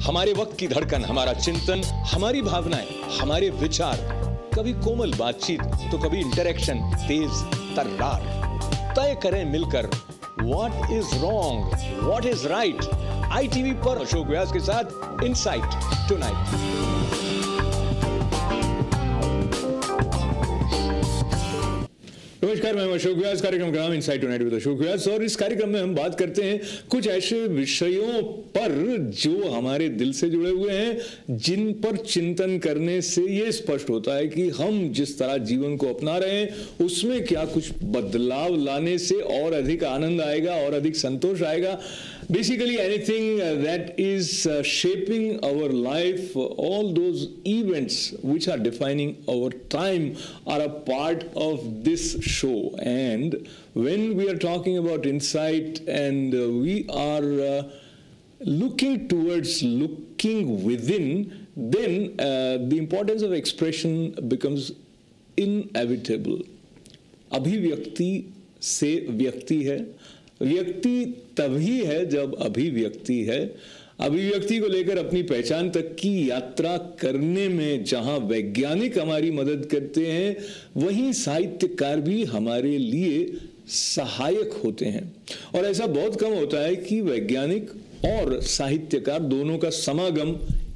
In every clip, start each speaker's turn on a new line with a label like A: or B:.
A: हमारे वक्त की धड़कन, हमारा चिंतन, हमारी भावनाएं, हमारे विचार, कभी कोमल बातचीत तो कभी इंटरेक्शन तेज तर्रार। तय करें मिलकर what is wrong, what is right. ITV पर अशोक व्यास के साथ इनसाइट टुनाइट। नमस्कार, मैं अशोक व्यास। कार्यक्रम का नाम insight tonight with Ashok Vyas और इस कार्यक्रम में हम बात करते हैं कुछ ऐसे विषयों पर जो हमारे दिल से जुड़े हुए हैं, जिन पर चिंतन करने से ये स्पष्ट होता है कि हम जिस तरह जीवन को अपना रहे हैं उसमें क्या कुछ बदलाव लाने से और अधिक आनंद आएगा और अधिक संतोष आएगा। Basically anything that is shaping our life, all those events which are defining our time are a part of this show. And when we are talking about insight and we are looking towards looking within, then the importance of expression becomes inevitable. अभिव्यक्ति से व्यक्ति है, व्यक्ति तभी है जब अभिव्यक्ति है। अभिव्यक्ति को लेकर अपनी पहचान तक की यात्रा करने में जहां वैज्ञानिक हमारी मदद करते हैं, वहीं साहित्यकार भी हमारे लिए सहायक होते हैं। और ऐसा बहुत कम होता है कि वैज्ञानिक और साहित्यकार दोनों का समागम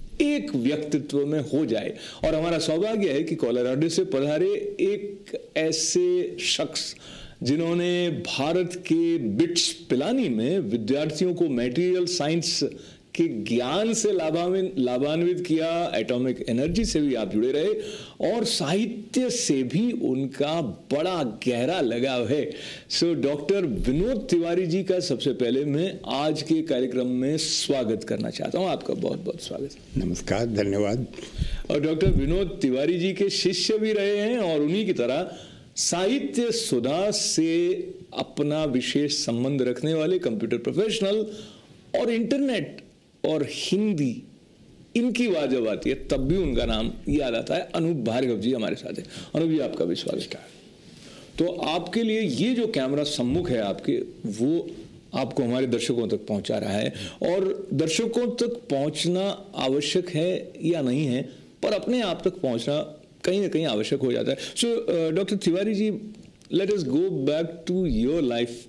A: एक व्यक्तित्व में हो जाए। और हमारा सौभाग्य है कि कोलोराडो से पधारे एक ऐसे शख्स जिन्होंने भारत के बिट्स पिलानी में विद्यार्थियों को मटेरियल साइंस के ज्ञान से लाभान्वित किया। एटॉमिक एनर्जी से भी आप जुड़े रहे और साहित्य से भी उनका बड़ा गहरा लगाव है। सो डॉक्टर विनोद तिवारी जी का सबसे पहले मैं आज के कार्यक्रम में स्वागत करना चाहता हूं। आपका बहुत बहुत स्वागत।
B: नमस्कार, धन्यवाद।
A: और डॉक्टर विनोद तिवारी जी के शिष्य भी रहे हैं और उन्हीं की तरह साहित्य सुधा से अपना विशेष संबंध रखने वाले कंप्यूटर प्रोफेशनल और इंटरनेट और हिंदी, इनकी बात जब आती है तब भी उनका नाम याद आता है। अनूप भार्गव जी हमारे साथ हैं। अनूप जी, आपका भी स्वागत है। तो आपके लिए ये जो कैमरा सम्मुख है आपके, वो आपको हमारे दर्शकों तक पहुंचा रहा है और दर्शकों तक पहुंचना आवश्यक है या नहीं है, पर अपने आप तक पहुंचना कहीं ना कहीं आवश्यक हो जाता है। So doctor Tiwari ji, let us go back to your life.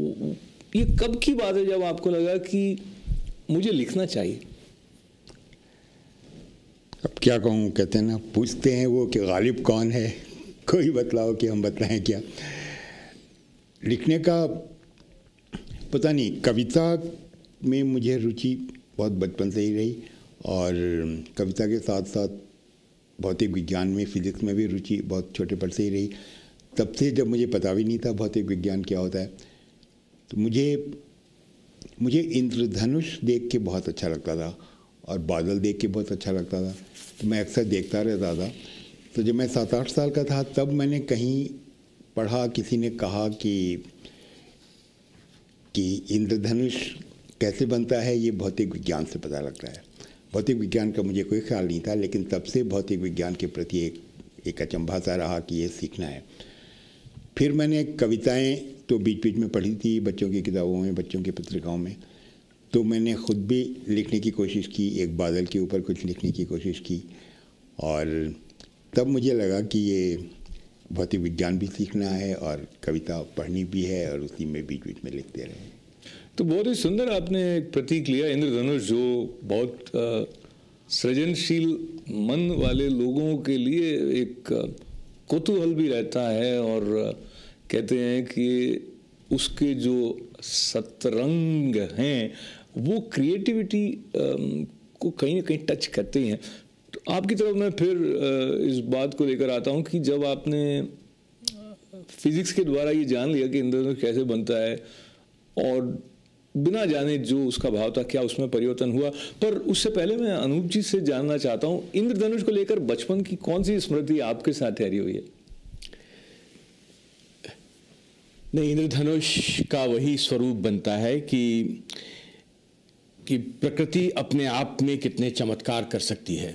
A: ये कब की बात है जब आपको लगा कि मुझे लिखना चाहिए?
B: अब क्या कहूँ, कहते हैं ना, पूछते हैं वो कि गालिब कौन है, कोई बतलाओ कि हम बतलाएं क्या। लिखने का पता नहीं, कविता में मुझे रुचि बहुत बचपन से ही रही और कविता के साथ साथ भौतिक विज्ञान में, फिजिक्स में भी रुचि बहुत छोटे पर से ही रही। तब से जब मुझे पता भी नहीं था भौतिक विज्ञान क्या होता है, तो मुझे इंद्रधनुष देख के बहुत अच्छा लगता था और बादल देख के बहुत अच्छा लगता था, तो मैं अक्सर देखता रहता था। तो जब मैं 7-8 साल का था तब मैंने कहीं पढ़ा, किसी ने कहा कि इंद्रधनुष कैसे बनता है, ये भौतिक विज्ञान से पता लगता है। भौतिक विज्ञान का मुझे कोई ख्याल नहीं था, लेकिन तब से भौतिक विज्ञान के प्रति एक अचंभा सा रहा कि ये सीखना है। फिर मैंने कविताएं तो बीच बीच में पढ़ी थी, बच्चों की किताबों में, बच्चों की पत्रिकाओं में। तो मैंने ख़ुद भी लिखने की कोशिश की, एक बादल के ऊपर कुछ लिखने की कोशिश की और तब मुझे लगा कि ये भौतिक विज्ञान भी सीखना है और कविता पढ़नी भी है और उसी में बीच बीच में लिखते रहे।
A: तो बहुत ही सुंदर आपने एक प्रतीक लिया, इंद्रधनुष, जो बहुत सृजनशील मन वाले लोगों के लिए एक कौतूहल भी रहता है और कहते हैं कि उसके जो सतरंग हैं वो क्रिएटिविटी को कहीं ना कहीं टच करते हैं। तो आपकी तरफ मैं फिर इस बात को लेकर आता हूँ कि जब आपने फिजिक्स के द्वारा ये जान लिया कि इंद्रधनुष कैसे बनता है और बिना जाने जो उसका भाव था, क्या उसमें परिवर्तन हुआ, पर उससे पहले मैं अनूप जी से जानना चाहता हूं, इंद्रधनुष को लेकर बचपन की कौन सी स्मृति आपके साथ ठहरी हुई है?
C: नहीं, इंद्रधनुष का वही स्वरूप बनता है कि प्रकृति अपने आप में कितने चमत्कार कर सकती है।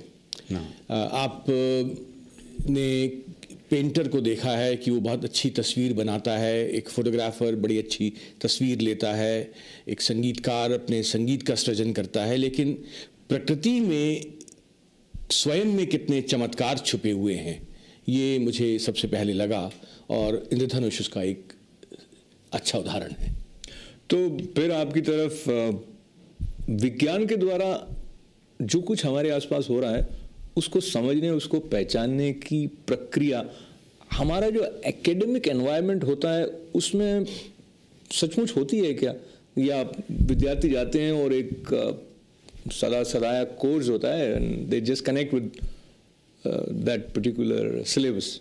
C: आपने पेंटर को देखा है कि वो बहुत अच्छी तस्वीर बनाता है, एक फोटोग्राफर बड़ी अच्छी तस्वीर लेता है, एक संगीतकार अपने संगीत का सृजन करता है, लेकिन प्रकृति में स्वयं में कितने चमत्कार छुपे हुए हैं, ये मुझे सबसे पहले लगा, और इंद्रधनुष उसका एक अच्छा उदाहरण है।
A: तो फिर आपकी तरफ विज्ञान के द्वारा जो कुछ हमारे आसपास हो रहा है उसको समझने, उसको पहचानने की प्रक्रिया, हमारा जो एकेडमिक एनवायरनमेंट होता है उसमें सचमुच होती है क्या? या विद्यार्थी जाते हैं और एक सदाया कोर्स होता है and they just connect with that particular syllabus?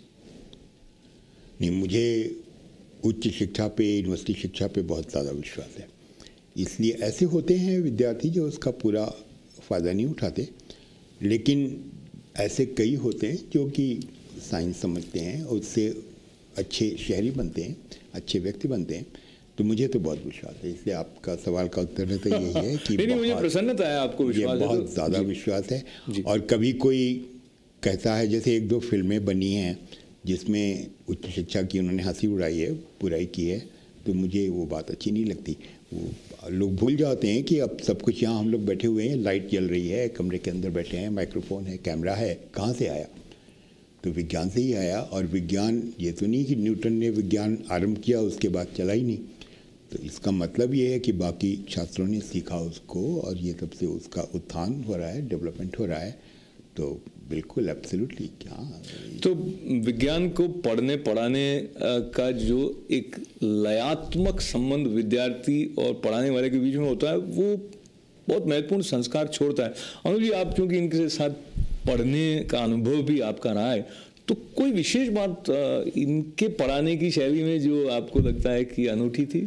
B: नहीं, मुझे उच्च शिक्षा पे, यूनिवर्सिटी शिक्षा पे बहुत ज़्यादा विश्वास है। इसलिए ऐसे होते हैं विद्यार्थी जो उसका पूरा फ़ायदा नहीं उठाते, लेकिन ऐसे कई होते हैं जो कि साइंस समझते हैं और उससे अच्छे शहरी बनते हैं, अच्छे व्यक्ति बनते हैं। तो मुझे तो बहुत विश्वास है। इसलिए आपका सवाल का उत्तर तो यही है कि
A: नहीं, मुझे प्रसन्नता है, आपको विश्वास है,
B: बहुत ज़्यादा विश्वास है। और कभी कोई कहता है, जैसे एक दो फिल्में बनी हैं जिसमें उच्च शिक्षा की उन्होंने हंसी उड़ाई है, बुराई की है, तो मुझे वो बात अच्छी नहीं लगती। वो लोग भूल जाते हैं कि अब सब कुछ यहाँ हम लोग बैठे हुए हैं, लाइट जल रही है, कमरे के अंदर बैठे हैं, माइक्रोफोन है, कैमरा है, कहाँ से आया? तो विज्ञान से ही आया। और विज्ञान ये तो नहीं कि न्यूटन ने विज्ञान आरंभ किया उसके बाद चला ही नहीं। तो इसका मतलब ये है कि बाकी छात्रों ने सीखा उसको, और ये तब से उसका उत्थान हो रहा है, डेवलपमेंट हो रहा है। तो बिल्कुल एब्सोल्युटली। क्या
A: तो विज्ञान को पढ़ने पढ़ाने का जो एक लयात्मक संबंध विद्यार्थी और पढ़ाने वाले के बीच में होता है, वो बहुत महत्वपूर्ण संस्कार छोड़ता है। अनुज जी, आप चूंकि इनके साथ पढ़ने का अनुभव भी आपका रहा है, तो कोई विशेष बात इनके पढ़ाने की शैली में जो आपको लगता है कि अनूठी थी?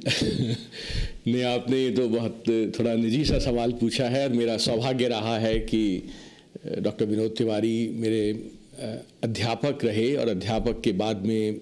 C: नहीं, आपने ये तो बहुत थोड़ा निजी सा सवाल पूछा है, और मेरा सौभाग्य रहा है कि डॉक्टर विनोद तिवारी मेरे अध्यापक रहे, और अध्यापक के बाद में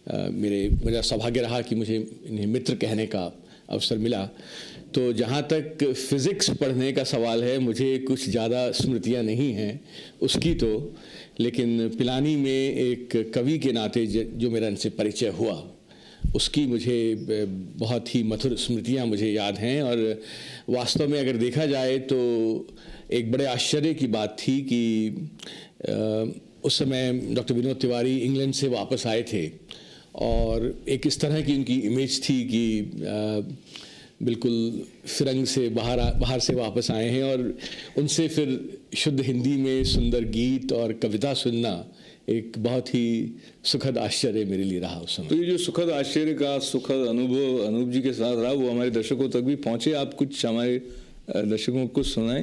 C: मेरा सौभाग्य रहा कि मुझे इन्हें मित्र कहने का अवसर मिला। तो जहाँ तक फिज़िक्स पढ़ने का सवाल है, मुझे कुछ ज़्यादा स्मृतियाँ नहीं हैं उसकी तो, लेकिन पिलानी में एक कवि के नाते जो मेरा इनसे परिचय हुआ, उसकी मुझे बहुत ही मधुर स्मृतियाँ मुझे याद हैं। और वास्तव में अगर देखा जाए तो एक बड़े आश्चर्य की बात थी कि उस समय डॉक्टर विनोद तिवारी इंग्लैंड से वापस आए थे, और एक इस तरह की उनकी इमेज थी कि बिल्कुल फिरंग से बाहर से वापस आए हैं, और उनसे फिर शुद्ध हिंदी में सुंदर गीत और कविता सुनना एक बहुत ही सुखद आश्चर्य मेरे लिए रहा उस समय।
A: तो ये जो सुखद आश्चर्य का सुखद अनुभव अनूप जी के साथ रहा, वो हमारे दर्शकों तक भी पहुंचे। आप कुछ हमारे दर्शकों को कुछ सुनाएं।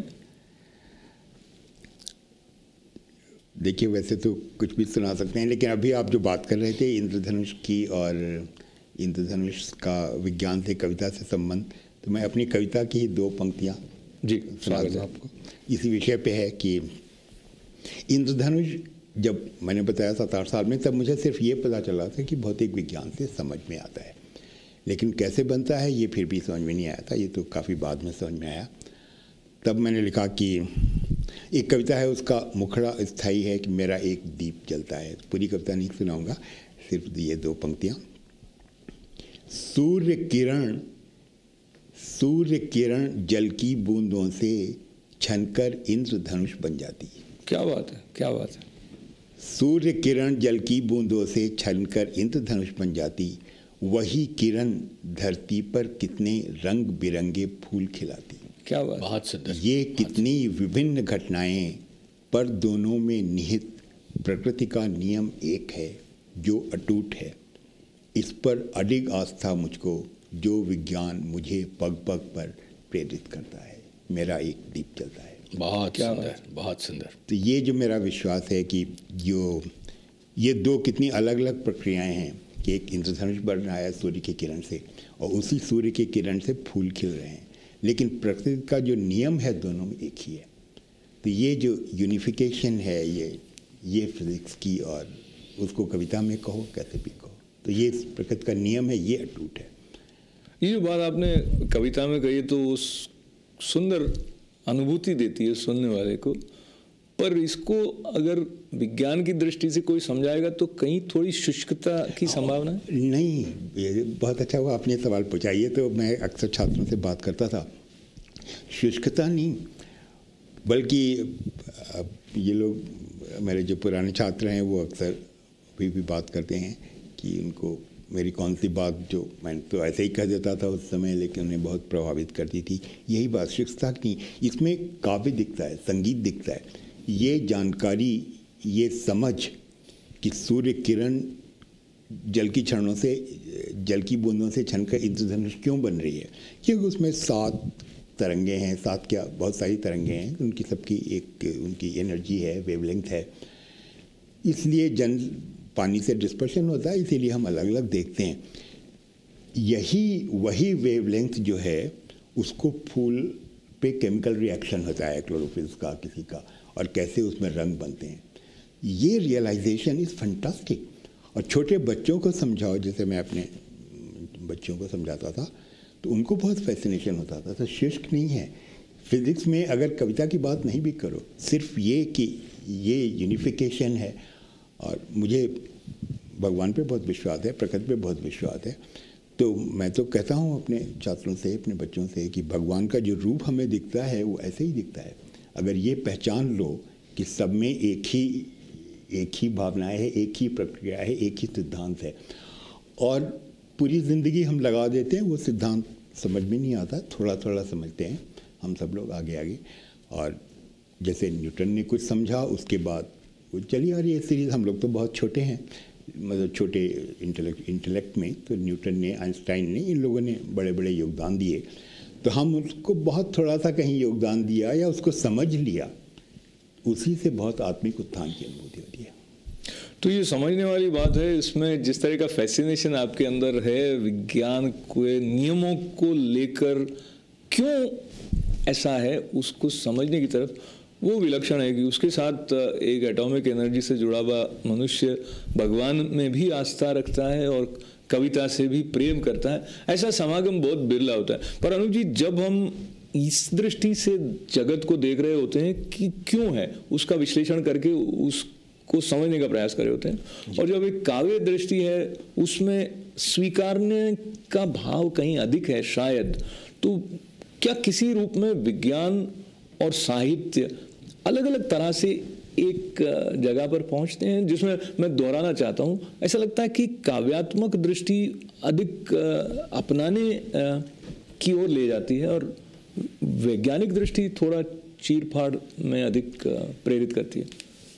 B: देखिए, वैसे तो कुछ भी सुना सकते हैं, लेकिन अभी आप जो बात कर रहे थे इंद्रधनुष की, और इंद्रधनुष का विज्ञान से, कविता से संबंध, तो मैं अपनी कविता की ही दो पंक्तियाँ
A: जी
B: सुना दूँ आपको। इसी विषय पे है कि इंद्रधनुष जब मैंने बताया 7-8 साल में, तब मुझे सिर्फ ये पता चला था कि भौतिक विज्ञान से समझ में आता है, लेकिन कैसे बनता है ये फिर भी समझ में नहीं आया था। ये तो काफ़ी बाद में समझ में आया। तब मैंने लिखा कि एक कविता है, उसका मुखड़ा स्थायी है कि मेरा एक दीप जलता है। पूरी कविता नहीं सुनाऊंगा, सिर्फ ये दो पंक्तियाँ। सूर्य किरण जल की बूंदों से छनकर इंद्रधनुष बन जाती।
A: क्या बात है, क्या बात है।
B: सूर्य किरण जल की बूंदों से छनकर इंद्रधनुष बन जाती, वही किरण धरती पर कितने रंग बिरंगे फूल खिलाती।
A: क्या बात,
C: बहुत सुंदर।
B: ये कितनी विभिन्न घटनाएं, पर दोनों में निहित प्रकृति का नियम एक है जो अटूट है। इस पर अडिग आस्था मुझको, जो विज्ञान मुझे पग पग पर प्रेरित करता है। मेरा एक दीप जलता है।
C: बहुत सुंदर, बहुत सुंदर।
B: तो ये जो मेरा विश्वास है कि जो ये दो कितनी अलग अलग प्रक्रियाएं हैं कि एक इंद्रधनुष बन रहा है सूर्य की किरण से, और उसी सूर्य की किरण से फूल खिल रहे हैं, लेकिन प्रकृति का जो नियम है दोनों में एक ही है। तो ये जो यूनिफिकेशन है, ये फिजिक्स की, और उसको कविता में कहो कैसे भी कहो, तो ये प्रकृति का नियम है, ये अटूट है।
A: ये जो बात आपने कविता में कही तो उस सुंदर अनुभूति देती है सुनने वाले को, पर इसको अगर विज्ञान की दृष्टि से कोई समझाएगा तो कहीं थोड़ी शुष्कता की संभावना है।
B: नहीं, ये बहुत अच्छा हुआ आपने सवाल पूछा। ये तो मैं अक्सर छात्रों से बात करता था, शुष्कता नहीं, बल्कि ये लोग मेरे जो पुराने छात्र हैं वो अक्सर भी बात करते हैं कि उनको मेरी कौन सी बात, जो मैं तो ऐसे ही कह देता था उस समय, लेकिन उन्हें बहुत प्रभावित करती थी, यही बात शिक्षता की। इसमें काव्य दिखता है, संगीत दिखता है, ये जानकारी, ये समझ कि सूर्य किरण जल की क्षणों से, जल की बूंदों से छनकर इंद्रधनुष क्यों बन रही है, क्योंकि उसमें 7 तरंगे हैं, 7 क्या बहुत सारी तरंगे हैं, उनकी सबकी एक उनकी एनर्जी है, वेवलेंथ है। इसलिए पानी से डिस्पर्शन होता है, इसीलिए हम अलग अलग देखते हैं। वही वेवलेंथ जो है उसको फूल पे केमिकल रिएक्शन होता है, क्लोरोफिल का किसी का, और कैसे उसमें रंग बनते हैं। ये रियलाइजेशन इज़ फैंटास्टिक। और छोटे बच्चों को समझाओ, जैसे मैं अपने बच्चों को समझाता था तो उनको बहुत फैसिनेशन होता था। तो शुष्क नहीं है फिज़िक्स में, अगर कविता की बात नहीं भी करो, सिर्फ ये कि ये यूनिफिकेशन है। और मुझे भगवान पे बहुत विश्वास है, प्रकृति पे बहुत विश्वास है। तो मैं तो कहता हूँ अपने छात्रों से, अपने बच्चों से, कि भगवान का जो रूप हमें दिखता है वो ऐसे ही दिखता है। अगर ये पहचान लो कि सब में एक ही भावनाएं है, एक ही प्रक्रिया है, एक ही सिद्धांत है, और पूरी ज़िंदगी हम लगा देते हैं, वो सिद्धांत समझ में नहीं आता, थोड़ा थोड़ा समझते हैं हम सब लोग आगे आगे। और जैसे न्यूटन ने कुछ समझा, उसके बाद वो चली आ रही है सीरीज़। हम लोग तो बहुत छोटे हैं, मतलब छोटे इंटेलेक्ट में, तो न्यूटन ने, आइंस्टाइन ने, इन लोगों ने बड़े बड़े योगदान दिए। तो हम उसको बहुत थोड़ा सा कहीं योगदान दिया या उसको समझ लिया, उसी से बहुत आत्मिक उत्थान की अनुभूति होती है।
A: तो ये समझने वाली बात है। इसमें जिस तरह का फैसिनेशन आपके अंदर है विज्ञान के नियमों को लेकर, क्यों ऐसा है उसको समझने की तरफ, वो विलक्षण है कि उसके साथ एक एटॉमिक एनर्जी से जुड़ा हुआ मनुष्य भगवान में भी आस्था रखता है और कविता से भी प्रेम करता है। ऐसा समागम बहुत बिरला होता है। पर अनुज जी, जब हम इस दृष्टि से जगत को देख रहे होते हैं कि क्यों है, उसका विश्लेषण करके उसको समझने का प्रयास कर रहे होते हैं, और जब एक काव्य दृष्टि है उसमें स्वीकारने का भाव कहीं अधिक है शायद, तो क्या किसी रूप में विज्ञान और साहित्य अलग अलग तरह से एक जगह पर पहुंचते हैं, जिसमें मैं दोहराना चाहता हूं, ऐसा लगता है कि काव्यात्मक दृष्टि अधिक अपनाने की ओर ले जाती है और वैज्ञानिक दृष्टि थोड़ा चीर-फाड़ में अधिक प्रेरित करती है।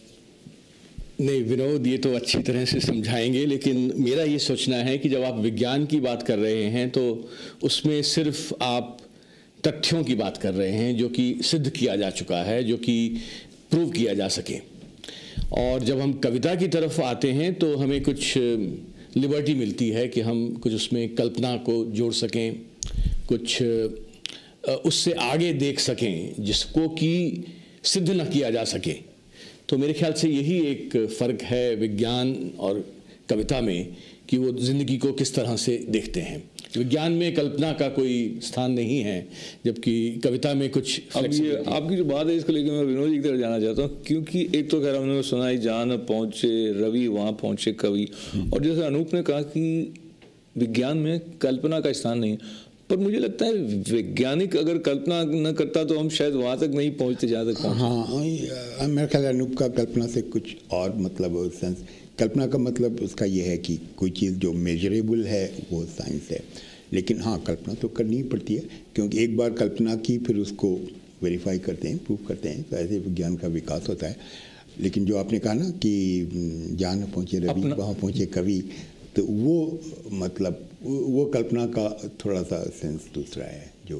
C: नहीं विनोद, ये तो अच्छी तरह से समझाएंगे, लेकिन मेरा ये सोचना है कि जब आप विज्ञान की बात कर रहे हैं तो उसमें सिर्फ आप तथ्यों की बात कर रहे हैं जो कि सिद्ध किया जा चुका है, जो कि प्रूव किया जा सके। और जब हम कविता की तरफ आते हैं तो हमें कुछ लिबर्टी मिलती है कि हम कुछ उसमें कल्पना को जोड़ सकें, कुछ उससे आगे देख सकें जिसको कि सिद्ध न किया जा सके। तो मेरे ख्याल से यही एक फ़र्क है विज्ञान और कविता में, कि वो ज़िंदगी को किस तरह से देखते हैं। विज्ञान में कल्पना का कोई स्थान नहीं है, जबकि कविता में कुछ।
A: अब ये आपकी जो बात है इसको लेकर मैं विनोद जी की तरफ जाना चाहता हूँ, क्योंकि एक तो खैर हमने सुना ही, जहाँ पहुँचे रवि वहाँ पहुँचे कवि, और जैसे अनूप ने कहा कि विज्ञान में कल्पना का स्थान नहीं है, पर मुझे लगता है वैज्ञानिक अगर कल्पना न करता तो हम शायद वहाँ तक नहीं पहुँचते जहाँ तक पहुँचे।
B: हाँ, मेरा ख्याल अनूप का कल्पना से कुछ और मतलब सेंस, कल्पना का मतलब उसका ये है कि कोई चीज़ जो मेजरेबल है वो साइंस है। लेकिन हाँ, कल्पना तो करनी ही पड़ती है, क्योंकि एक बार कल्पना की फिर उसको वेरीफाई करते हैं, प्रूव करते हैं, तो ऐसे विज्ञान का विकास होता है। लेकिन जो आपने कहा ना कि जहाँ न पहुँचे रवि वहाँ पहुँचे कवि, तो वो मतलब वो कल्पना का थोड़ा सा सेंस दूसरा है। जो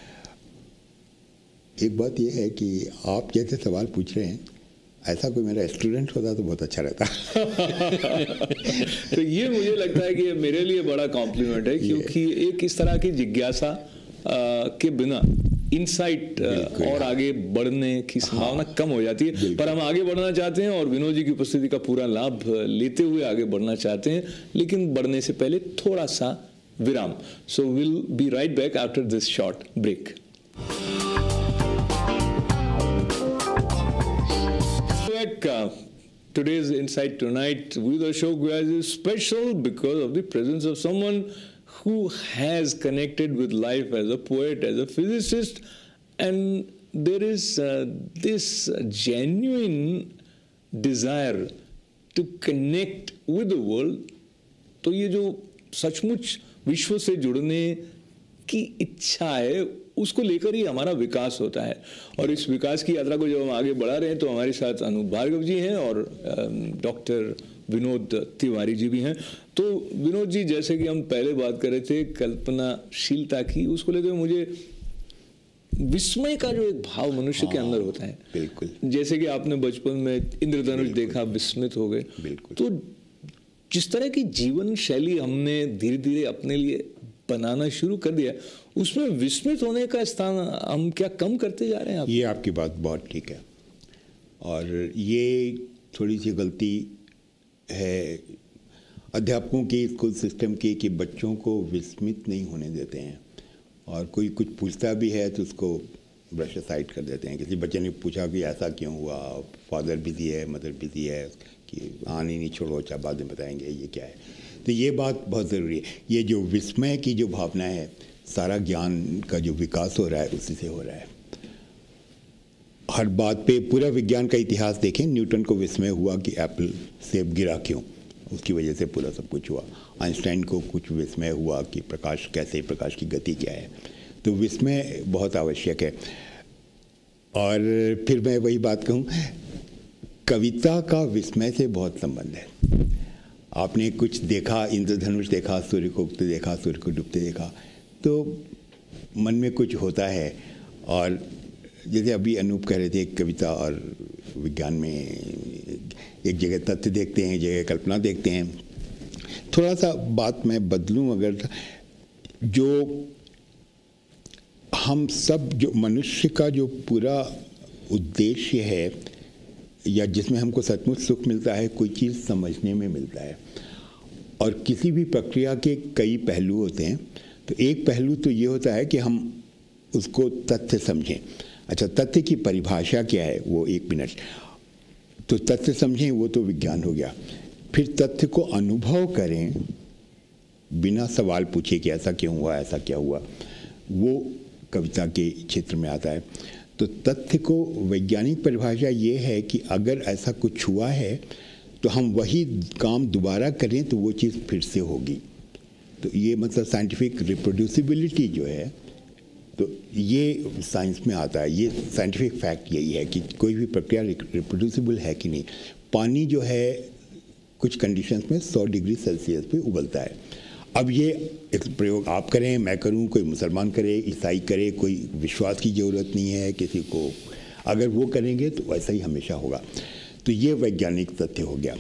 B: एक बात ये है कि आप जैसे सवाल पूछ रहे हैं, ऐसा कोई मेरा स्टूडेंट होता तो बहुत अच्छा रहता।
A: तो ये मुझे लगता है कि मेरे लिए बड़ा कॉम्प्लीमेंट है, क्योंकि एक इस तरह की जिज्ञासा के बिना इनसाइट और आगे बढ़ने की संभावना कम हो जाती है। पर हम आगे बढ़ना चाहते हैं और विनोद जी की उपस्थिति का पूरा लाभ लेते हुए आगे बढ़ना चाहते हैं, लेकिन बढ़ने से पहले थोड़ा सा विराम। So will be right back after this short break. Today's Insight Tonight with Ashok Vyas is special because of the presence of someone who has connected with life as a poet, as a physicist, and there is this genuine desire to connect with the world, तो ये जो सचमुच विश्व से जुड़ने की इच्छा है, उसको लेकर ही हमारा विकास होता है। और इस विकास की यात्रा को जब हम आगे बढ़ा रहे हैं तो हमारे साथ अनूप भार्गव जी हैं और डॉक्टर विनोद तिवारी जी भी हैं। तो विनोद जी, जैसे कि हम पहले बात कर रहे थे कल्पनाशीलता की, उसको लेकर मुझे विस्मय का जो एक भाव मनुष्य के अंदर होता है,
B: बिल्कुल,
A: जैसे कि आपने बचपन में इंद्रधनुष देखा, विस्मित हो गए,
B: बिल्कुल।
A: तो जिस तरह की जीवन शैली हमने धीरे धीरे अपने लिए बनाना शुरू कर दिया, उसमें विस्मित होने का स्थान हम क्या कम करते जा रहे हैं?
B: ये आपकी बात बहुत ठीक है, और ये थोड़ी सी गलती है अध्यापकों की, स्कूल सिस्टम की, कि बच्चों को विस्मित नहीं होने देते हैं, और कोई कुछ पूछता भी है तो उसको ब्रश असाइड कर देते हैं। किसी बच्चे ने पूछा कि ऐसा क्यों हुआ, फादर बिजी है, मदर बिजी है, कि आने नहीं, छोड़ो, अच्छा बाद में बताएंगे, ये क्या है। तो ये बात बहुत ज़रूरी है। ये जो विस्मय की जो भावना है, सारा ज्ञान का जो विकास हो रहा है उसी से हो रहा है। हर बात पे पूरा विज्ञान का इतिहास देखें, न्यूटन को विस्मय हुआ कि एप्पल सेब गिरा क्यों, उसकी वजह से पूरा सब कुछ हुआ। आइंस्टाइन को कुछ विस्मय हुआ कि प्रकाश कैसे, प्रकाश की गति क्या है। तो विस्मय बहुत आवश्यक है। और फिर मैं वही बात कहूँ, कविता का विस्मय से बहुत संबंध है। आपने कुछ देखा, इंद्रधनुष देखा, सूर्य को उगते देखा, सूर्य को डूबते देखा, तो मन में कुछ होता है। और जैसे अभी अनूप कह रहे थे, कविता और विज्ञान में एक जगह तथ्य देखते हैं, एक जगह कल्पना देखते हैं। थोड़ा सा बात मैं बदलूं, अगर जो हम सब, जो मनुष्य का जो पूरा उद्देश्य है, या जिसमें हमको सचमुच सुख मिलता है, कोई चीज़ समझने में मिलता है। और किसी भी प्रक्रिया के कई पहलू होते हैं। तो एक पहलू तो ये होता है कि हम उसको तथ्य समझें। अच्छा, तथ्य की परिभाषा क्या है, वो एक मिनट। तो तथ्य समझें, वो तो विज्ञान हो गया। फिर तथ्य को अनुभव करें, बिना सवाल पूछे कि ऐसा क्यों हुआ, ऐसा क्या हुआ, वो कविता के क्षेत्र में आता है। तो तथ्य को वैज्ञानिक परिभाषा ये है कि अगर ऐसा कुछ हुआ है तो हम वही काम दोबारा करें तो वो चीज़ फिर से होगी। तो ये मतलब साइंटिफिक रिप्रोड्यूसिबिलिटी जो है, तो ये साइंस में आता है। ये साइंटिफिक फैक्ट यही है कि कोई भी प्रक्रिया रिप्रोड्यूसिबल है कि नहीं। पानी जो है कुछ कंडीशंस में 100 डिग्री सेल्सियस पे उबलता है। अब ये एक प्रयोग आप करें, मैं करूं, कोई मुसलमान करे, ईसाई करे, कोई विश्वास की ज़रूरत नहीं है किसी को। अगर वो करेंगे तो वैसा ही हमेशा होगा। तो ये वैज्ञानिक तथ्य हो गया।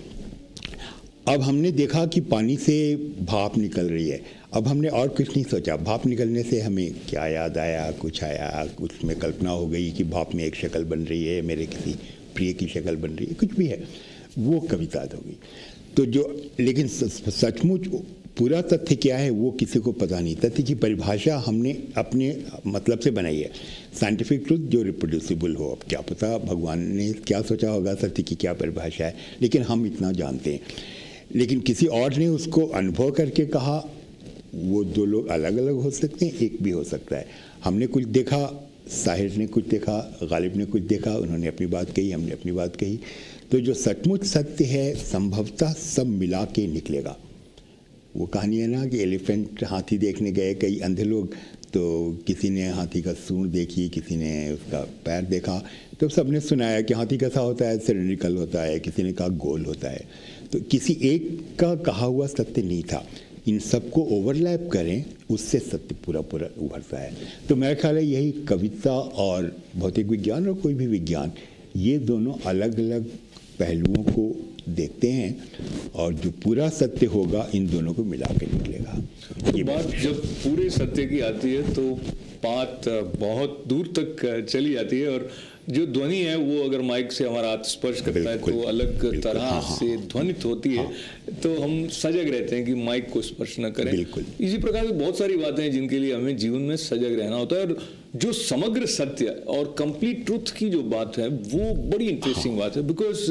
B: अब हमने देखा कि पानी से भाप निकल रही है। अब हमने और कुछ नहीं सोचा। भाप निकलने से हमें क्या याद आया, कुछ आया, कुछ में कल्पना हो गई कि भाप में एक शक्ल बन रही है, मेरे किसी प्रिय की शक्ल बन रही है, कुछ भी है, वो कविता हो गई। तो जो, लेकिन सचमुच पूरा तथ्य क्या है वो किसी को पता नहीं। तथ्य की परिभाषा हमने अपने मतलब से बनाई है, साइंटिफिक ट्रुथ जो रिप्रोड्यूसिबल हो। अब क्या पता भगवान ने क्या सोचा होगा, सत्य की क्या परिभाषा है, लेकिन हम इतना जानते हैं। लेकिन किसी और ने उसको अनुभव करके कहा, वो दो लोग अलग अलग हो सकते हैं, एक भी हो सकता है। हमने कुछ देखा, साहिर ने कुछ देखा, गालिब ने कुछ देखा, उन्होंने अपनी बात कही, हमने अपनी बात कही। तो जो सचमुच सत्य है संभवतः सब मिला के निकलेगा। वो कहानी है ना कि एलिफेंट, हाथी देखने गए कई अंधे लोग, तो किसी ने हाथी का सूंड देखी, किसी ने उसका पैर देखा, तो सबने सुनाया कि हाथी कैसा होता है, सिलिंड्रिकल होता है, किसी ने कहा गोल होता है। तो किसी एक का कहा हुआ सत्य नहीं था। इन सबको ओवरलैप करें, उससे सत्य पूरा पूरा उभरता है। तो मेरा ख्याल है यही कविता और भौतिक विज्ञान और कोई भी विज्ञान, ये दोनों अलग अलग पहलुओं को देखते हैं, और जो पूरा सत्य होगा इन दोनों को मिला के निकलेगा।
A: तो बात जब पूरे सत्य की आती है तो बात बहुत दूर तक चली जाती है, और जो ध्वनि है वो अगर माइक से हमारा हाथ स्पर्श करता है तो अलग तरह से ध्वनित होती है। तो हम सजग रहते हैं कि माइक को स्पर्श न करें। इसी प्रकार से बहुत सारी बातें हैं जिनके लिए हमें जीवन में सजग रहना होता है। और जो समग्र सत्य और कंप्लीट ट्रुथ की जो बात है वो बड़ी इंटरेस्टिंग बात है, because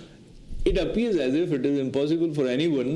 A: it appears as if it is impossible for anyone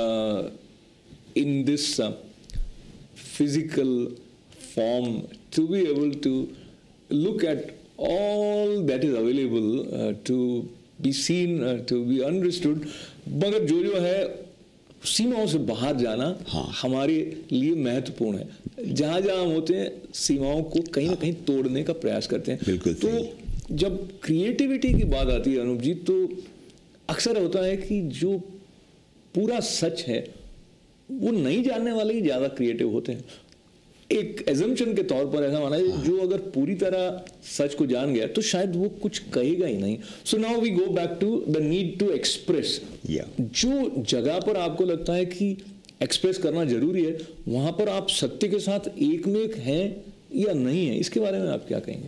A: in this physical form to be able to look at all that is available to be seen, to be understood, मगर जो है सीमाओं से बाहर जाना हमारे लिए महत्वपूर्ण है। जहाँ जहाँ हम होते हैं सीमाओं को कहीं ना कहीं तोड़ने का प्रयास करते हैं।
B: बिल्कुल
A: तो
B: सही।
A: जब क्रिएटिविटी की बात आती है अनूप जी, तो अक्सर होता है कि जो पूरा सच है वो नहीं जानने वाले ही ज़्यादा क्रिएटिव होते हैं। एक एजम्पशन के तौर पर ऐसा माना है जो अगर पूरी तरह सच को जान गया तो शायद वो कुछ कहेगा ही नहीं। So now we go back to the need to express. जो जगह पर आपको लगता है कि एक्सप्रेस करना जरूरी है, वहां पर आप सत्य के साथ एक में एक हैं या नहीं है, इसके बारे में आप क्या कहेंगे?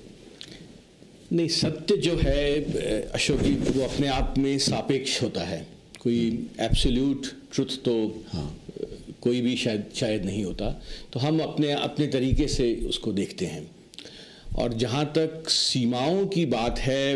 C: नहीं, सत्य जो है अशोक जी वो अपने आप में सापेक्ष होता है। कोई एब्सोल्यूट ट्रुथ तो कोई भी शायद नहीं होता। तो हम अपने तरीके से उसको देखते हैं। और जहाँ तक सीमाओं की बात है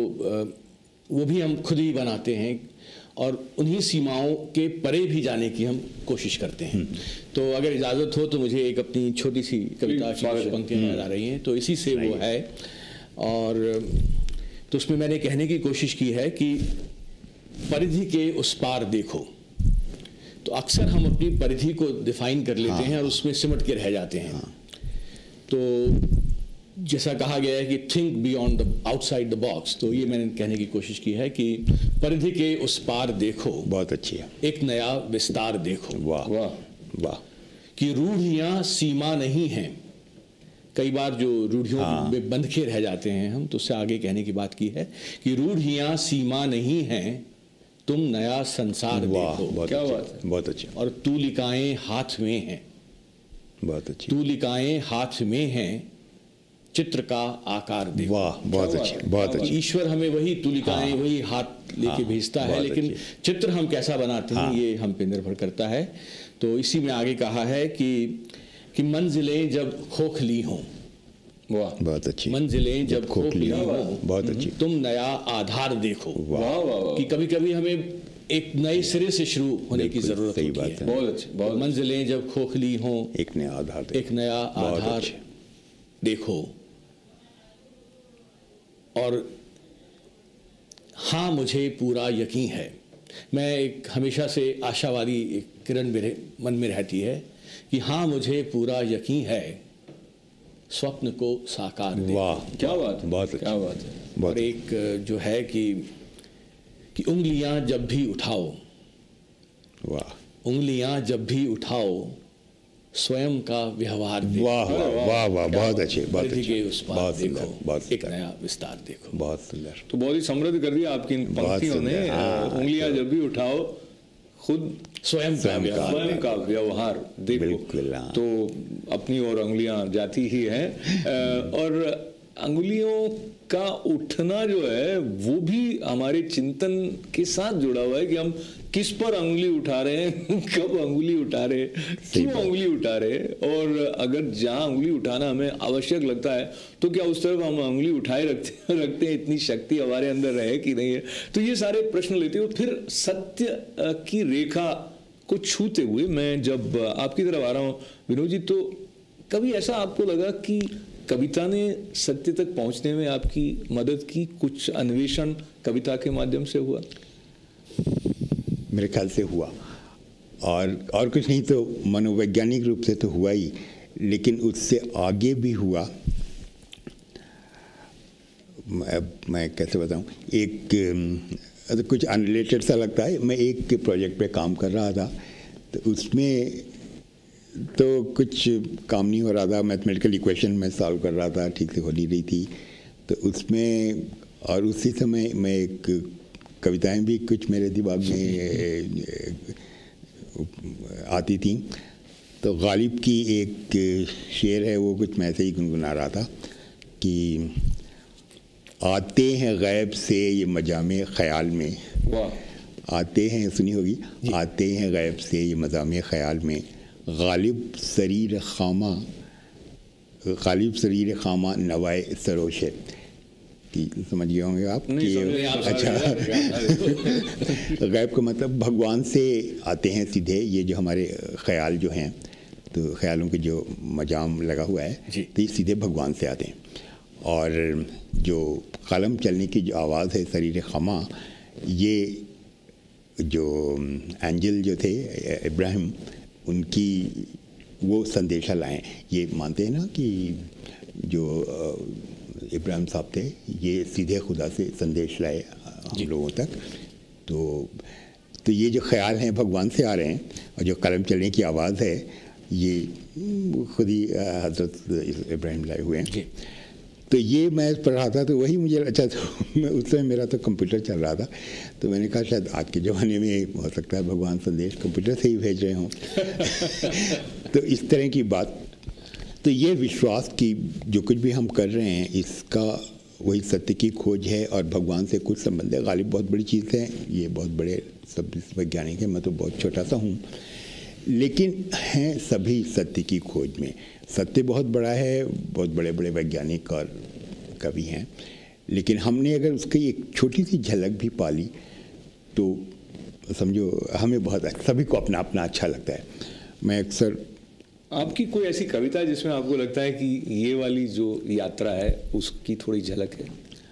C: वो भी हम खुद ही बनाते हैं और उन्हीं सीमाओं के परे भी जाने की हम कोशिश करते हैं। तो अगर इजाज़त हो तो मुझे एक अपनी छोटी सी कविता की कुछ पंक्तियाँ याद आ रही हैं, तो इसी से वो है। और तो उसमें मैंने कहने की कोशिश की है कि परिधि के उस पार देखो। तो अक्सर हम अपनी परिधि को डिफाइन कर लेते हैं और उसमें सिमट के रह जाते हैं। तो जैसा कहा गया है कि think beyond the outside the box, तो ये मैंने कहने की कोशिश की है कि परिधि के उस पार देखो,
B: बहुत अच्छी है,
C: एक नया विस्तार देखो।
B: वाह वाह वाह।
C: कि रूढ़ियाँ सीमा नहीं हैं। कई बार जो रूढ़ियों में बंध के रह जाते हैं हम, तो उससे आगे कहने की बात की है कि रूढ़ियाँ सीमा नहीं हैं, तुम नया संसार देखो।
B: क्या बात है, बहुत अच्छा।
C: और तूलिकाएं हाथ में हैं,
B: बहुत अच्छी।
C: तूलिकाएं हाथ में हैं, चित्र का आकार देखो।
B: वाह, बहुत अच्छी, बहुत अच्छी।
C: ईश्वर हमें वही तूलिकाएं वही हाथ लेके भेजता है, लेकिन चित्र हम कैसा बनाते हैं ये हम पे निर्भर करता है। तो इसी में आगे कहा है कि मंजिलें जब खोखली हों,
A: वाह,
B: बहुत अच्छी।
C: मंजिलें जब खोखली हों,
B: बहुत अच्छी,
C: तुम नया आधार देखो।
A: वाह।
C: कि कभी कभी हमें एक नए सिरे से शुरू होने की जरूरत होती है।
A: बहुत अच्छी, बहुत।
C: मंजिलें जब खोखली हों,
B: एक नया आधार
C: देखो। और हाँ, मुझे पूरा यकीन है। मैं एक हमेशा से आशावादी एक किरण मेरे मन में रहती है कि हाँ, मुझे पूरा यकीन है, स्वप्न को साकार दे।
B: वाह,
A: क्या बात है,
B: बहुत
A: क्या बात है।
C: और एक जो है कि उंगलियां जब भी उठाओ,
B: वाह,
C: उंगलियां जब भी उठाओ, स्वयं का व्यवहार देखो।
B: वाह वाह वाह, बहुत अच्छे, बहुत
C: अच्छे।
B: अच्छे,
C: उस पार देखो, एक नया विस्तार देखो।
B: बहुत सुंदर।
A: तो बहुत ही समृद्ध कर दिया आपकी इन पंक्तियों ने। उंगलियां जब भी उठाओ, खुद स्वयं का व्यवहार देखो।
B: बिल्कुल।
A: तो अपनी और उंगलियां जाती ही हैं। और अंगुलियों का उठना जो है वो भी हमारे चिंतन के साथ जुड़ा हुआ है कि हम किस पर अंगुली उठा रहे हैं, कब अंगुली उठा रहे हैं, क्यों अंगुली उठा रहे हैं। और अगर जहां अंगुली उठाना हमें आवश्यक लगता है तो क्या उस तरफ हम अंगुली उठाए रखते हैं, इतनी शक्ति हमारे अंदर रहे कि नहीं है। तो ये सारे प्रश्न लेते हुए फिर सत्य की रेखा को छूते हुए मैं जब आपकी तरफ आ रहा हूँ विनोद जी, तो कभी ऐसा आपको लगा कि कविता ने सत्य तक पहुंचने में आपकी मदद की? कुछ अन्वेषण कविता के माध्यम से हुआ?
B: मेरे ख्याल से हुआ, और कुछ नहीं तो मनोवैज्ञानिक रूप से तो हुआ ही, लेकिन उससे आगे भी हुआ। मैं कैसे बताऊं, एक कुछ अनरिलेटेड सा लगता है। मैं एक प्रोजेक्ट पे काम कर रहा था, तो उसमें तो कुछ काम नहीं हो रहा था। मैथमेटिकल इक्वेशन मैं सॉल्व कर रहा था, ठीक से हो नहीं रही थी। तो उसमें और उसी समय मैं एक कविताएं भी कुछ मेरे दिमाग में आती थी। तो गालिब की एक शेर है, वो कुछ मैं ऐसे ही गुनगुना रहा था कि आते हैं गैब से ये मजामे ख्याल में। आते हैं, सुनी होगी, आते हैं गैब से ये मजामे ख्याल में, गालिब शरीर खामा नवाए सरोश है। समझ गए होंगे आप कि अच्छा गैब का मतलब भगवान से आते हैं सीधे। ये जो हमारे ख्याल जो हैं, तो ख्यालों के जो मजाम लगा हुआ है, तो ये सीधे भगवान से आते हैं। और जो कलम चलने की जो आवाज़ है शरीर खमा, ये जो एंजल जो थे इब्राहिम, उनकी वो संदेशा लाएं। ये मानते हैं ना कि जो इब्राहिम साहब थे ये सीधे खुदा से संदेश लाए हम लोगों तक। तो ये जो ख्याल हैं भगवान से आ रहे हैं, और जो कलम चलने की आवाज़ है ये खुद ही हज़रत इब्राहिम लाए हुए हैं। तो ये मैं पढ़ रहा था तो वही मुझे अच्छा, तो मैं उस समय मेरा तो कंप्यूटर चल रहा था, तो मैंने कहा शायद आज के ज़माने में हो सकता है भगवान संदेश कंप्यूटर से ही भेज रहे हों। तो इस तरह की बात, तो ये विश्वास कि जो कुछ भी हम कर रहे हैं इसका वही सत्य की खोज है और भगवान से कुछ संबंध है। गालिब बहुत बड़ी चीज़ है, ये बहुत बड़े सब वैज्ञानिक हैं, मैं तो बहुत छोटा सा हूँ, लेकिन हैं सभी सत्य की खोज में। सत्य बहुत बड़ा है, बहुत बड़े बड़े वैज्ञानिक और कवि हैं, लेकिन हमने अगर उसकी एक छोटी सी झलक भी पाली तो समझो हमें बहुत सभी को अपना अपना अच्छा लगता है। मैं अक्सर,
A: आपकी कोई ऐसी कविता है जिसमें आपको लगता है कि ये वाली जो यात्रा है उसकी थोड़ी झलक है?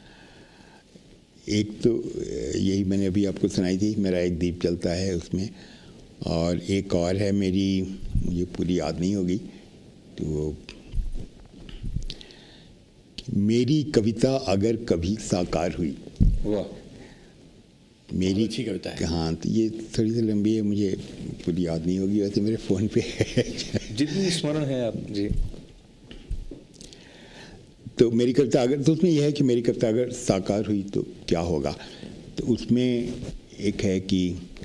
B: एक तो यही मैंने अभी आपको सुनाई थी, मेरा एक दीप जलता है उसमें, और एक और है मेरी, मुझे पूरी याद नहीं होगी, तो मेरी कविता अगर कभी साकार हुई।
A: वाह,
B: मेरी
C: अच्छी कविता है।
B: हाँ, तो ये थोड़ी सी लंबी है, मुझे पूरी याद नहीं होगी, वैसे मेरे फ़ोन पे है।
A: जितनी स्मरण है आप जी।
B: तो मेरी कविता अगर, तो उसमें यह है कि मेरी कविता अगर साकार हुई तो क्या होगा। तो उसमें एक है कि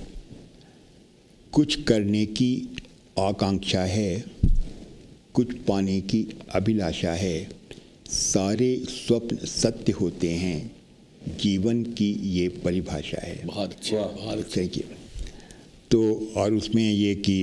B: कुछ करने की आकांक्षा है, कुछ पाने की अभिलाषा है, सारे स्वप्न सत्य होते हैं, जीवन की ये परिभाषा है।
C: बहुत अच्छा, बहुत अच्छा।
B: की तो और उसमें ये कि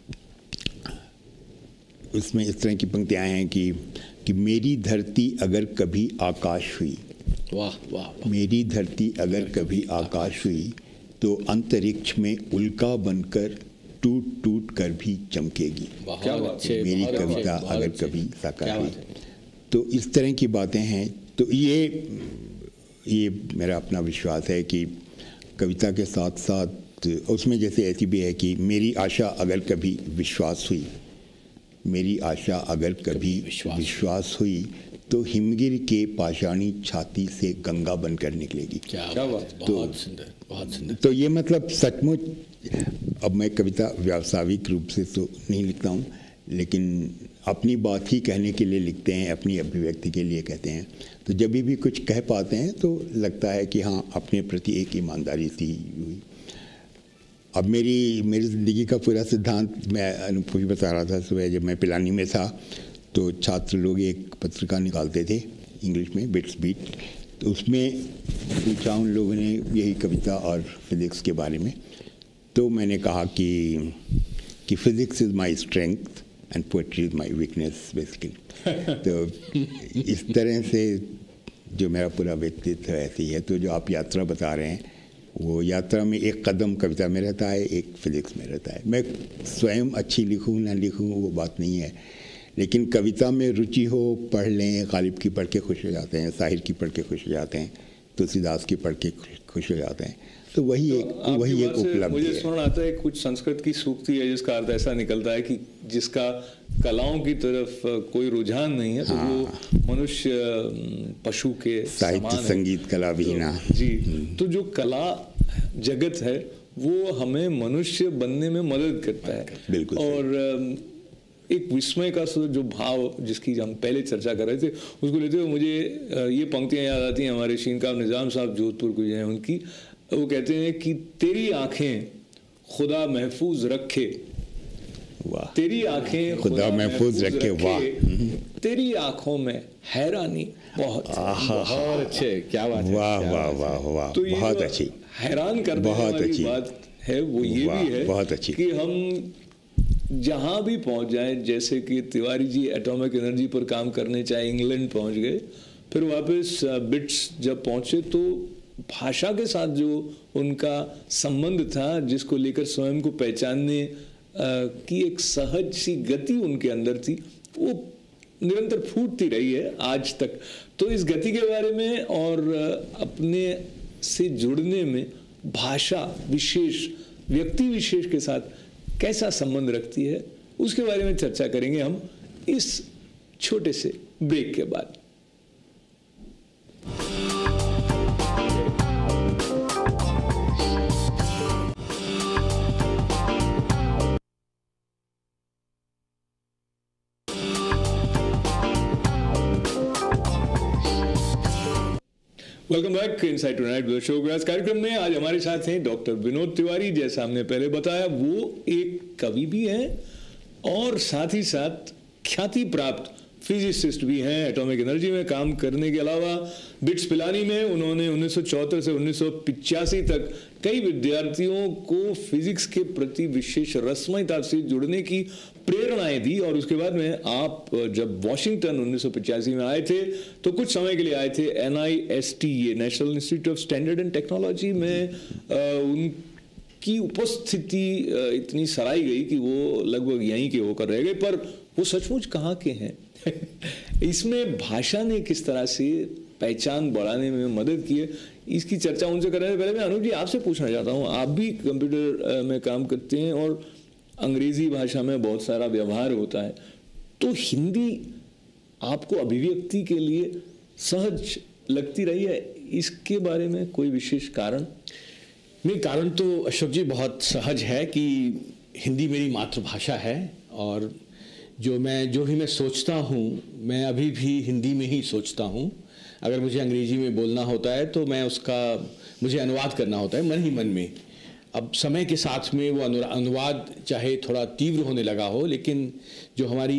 B: उसमें इस तरह की पंक्तियाँ हैं कि मेरी धरती अगर कभी आकाश हुई,
C: वाह वाह वाह,
B: मेरी धरती अगर कभी आकाश हुई तो अंतरिक्ष में उल्का बनकर टूट टूट कर भी चमकेगी।
C: क्या बात है,
B: मेरी कविता अगर कभी साकार हुई। तो इस तरह की बातें हैं। तो ये मेरा अपना विश्वास है कि कविता के साथ साथ उसमें जैसे ऐसी भी है कि मेरी आशा अगर कभी विश्वास हुई, मेरी आशा अगर कभी विश्वास हुई तो हिमगिर के पाषाणी छाती से गंगा बनकर निकलेगी।
C: क्या बात, बहुत सुंदर, बहुत सुंदर।
B: तो ये मतलब सचमुच, अब मैं कविता व्यावसायिक रूप से तो नहीं लिखता हूँ, लेकिन अपनी बात ही कहने के लिए लिखते हैं, अपनी अभिव्यक्ति के लिए कहते हैं। तो जब भी कुछ कह पाते हैं तो लगता है कि हाँ, अपने प्रति एक ईमानदारी सी हुई। अब मेरी ज़िंदगी का पूरा सिद्धांत मैं अनूप को भी बता रहा था सुबह, जब मैं पिलानी में था तो छात्र लोग एक पत्रिका निकालते थे इंग्लिश में, बिट्स बीट। तो उसमें पूछा उन लोगों ने यही कविता और फिज़िक्स के बारे में। तो मैंने कहा कि physics is my strength and poetry is my weakness basically. तो इस तरह से जो मेरा पूरा व्यक्तित्व ऐसे ही है। तो जो आप यात्रा बता रहे हैं, वो यात्रा में एक कदम कविता में रहता है, एक फिज़िक्स में रहता है। मैं स्वयं अच्छी लिखूं ना लिखूं वो बात नहीं है, लेकिन कविता में रुचि हो, पढ़ लें। गालिब की पढ़ के खुश हो जाते हैं, साहिर की पढ़ के खुश हो जाते हैं, तुलसीदास की पढ़ के खुश हो जाते हैं। तो वही एक उपलब्धि है।
A: मुझे स्मरण आता है कुछ संस्कृत की सूक्ति है जिसका अर्थ ऐसा निकलता है कि जिसका कलाओं की तरफ कोई रुझान नहीं है, तो वो मनुष्य पशु के
B: साहित्य संगीत कला विहीना।
A: जी, तो जो कला जगत है वो हमें मनुष्य बनने में मदद करता है।
B: बिल्कुल।
A: और एक विस्मय का जो भाव जिसकी हम पहले चर्चा कर रहे थे, उसको लेते हुए मुझे ये पंक्तियां याद आती हैं हमारे शीनकाब निज़ाम साहब जोधपुर को हैं उनकी। वो कहते हैं कि तेरी आंखें खुदा महफूज रखे,
B: वाह,
A: तेरी आंखें
B: खुदा महफूज रखे, वाह,
A: तेरी आंखों में हैरानी बहुत
C: अच्छे, क्या बात है,
B: वाह वाह वाह वाह,
A: तो
B: बहुत अच्छी,
A: हैरान करने वाली बात है वो ये भी है
B: बहुत अच्छी
A: कि हम जहां भी पहुंच जाएं, जैसे कि तिवारी जी एटॉमिक एनर्जी पर काम करने चाहे इंग्लैंड पहुंच गए, फिर वापस बिट्स जब पहुंचे तो भाषा के साथ जो उनका संबंध था, जिसको लेकर स्वयं को पहचानने की एक सहज सी गति उनके अंदर थी, वो निरंतर फूटती रही है आज तक। तो इस गति के बारे में और अपने से जुड़ने में भाषा विशेष व्यक्ति विशेष के साथ कैसा संबंध रखती है, उसके बारे में चर्चा करेंगे हम इस छोटे से ब्रेक के बाद। Welcome back inside tonight with show Vyas कार्यक्रम में आज हमारे साथ हैं डॉक्टर विनोद तिवारी। जैसा हमने पहले बताया, वो एक कवि भी हैं और साथ ही साथ ख्याति प्राप्त फिजिसिस्ट भी हैं। एटॉमिक एनर्जी में काम करने के अलावा बिट्स पिलानी में उन्होंने 1974 से 1985 तक कई विद्यार्थियों को फिजिक्स के प्रति विशेष रसमयता से जुड़ने की प्रेरणाएं दी। और उसके बाद में आप जब वॉशिंगटन 1985 में आए थे तो कुछ समय के लिए आए थे NIST, national institute of standard and technology में। उनकी उपस्थिति इतनी सराही गई कि वो लगभग यहीं के होकर रह गए, पर वो सचमुच कहाँ के हैं? इसमें भाषा ने किस तरह से पहचान बढ़ाने में मदद की है, इसकी चर्चा उनसे करने से पहले मैं अनूप जी आपसे पूछना चाहता हूँ। आप भी कंप्यूटर में काम करते हैं और अंग्रेजी भाषा में बहुत सारा व्यवहार होता है, तो हिंदी आपको अभिव्यक्ति के लिए सहज लगती रही है? इसके बारे में कोई विशेष कारण?
C: नहीं, कारण तो अशोक जी बहुत सहज है कि हिंदी मेरी मातृभाषा है और जो भी मैं सोचता हूँ मैं अभी भी हिंदी में ही सोचता हूँ। अगर मुझे अंग्रेजी में बोलना होता है तो मुझे अनुवाद करना होता है मन ही मन में। अब समय के साथ में वो अनुवाद चाहे थोड़ा तीव्र होने लगा हो, लेकिन जो हमारी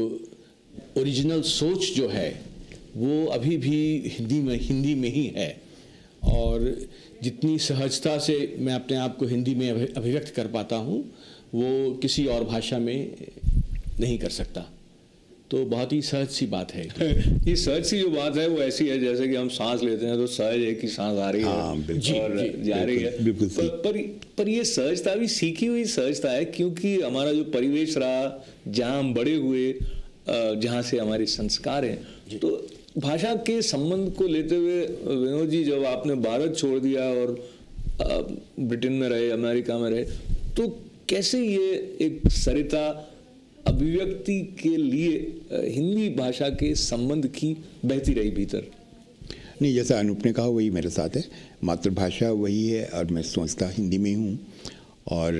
C: ओरिजिनल सोच जो है वो अभी भी हिंदी में ही है। और जितनी सहजता से मैं अपने आप को हिंदी में अभिव्यक्त कर पाता हूँ वो किसी और भाषा में नहीं कर सकता। तो बहुत ही सहज सी बात है।
A: ये सहज सी जो बात है वो ऐसी है जैसे कि हम सांस लेते हैं तो सहज है कि सांस आ रही है और जा रही है। पर ये सहजता भी सीखी हुई सहजता है, क्योंकि हमारा जो परिवेश रहा, जहाँ हम बड़े हुए, जहाँ से हमारे संस्कार हैं। तो भाषा के संबंध को लेते हुए विनोद जी, जब आपने भारत छोड़ दिया और ब्रिटेन में रहे, अमेरिका में रहे, तो कैसे ये एक सरिता अभिव्यक्ति के लिए हिंदी भाषा के संबंध की बहती रही भीतर?
B: नहीं, जैसा अनूप ने कहा वही मेरे साथ है। मातृभाषा वही है और मैं सोचता हिंदी में हूँ। और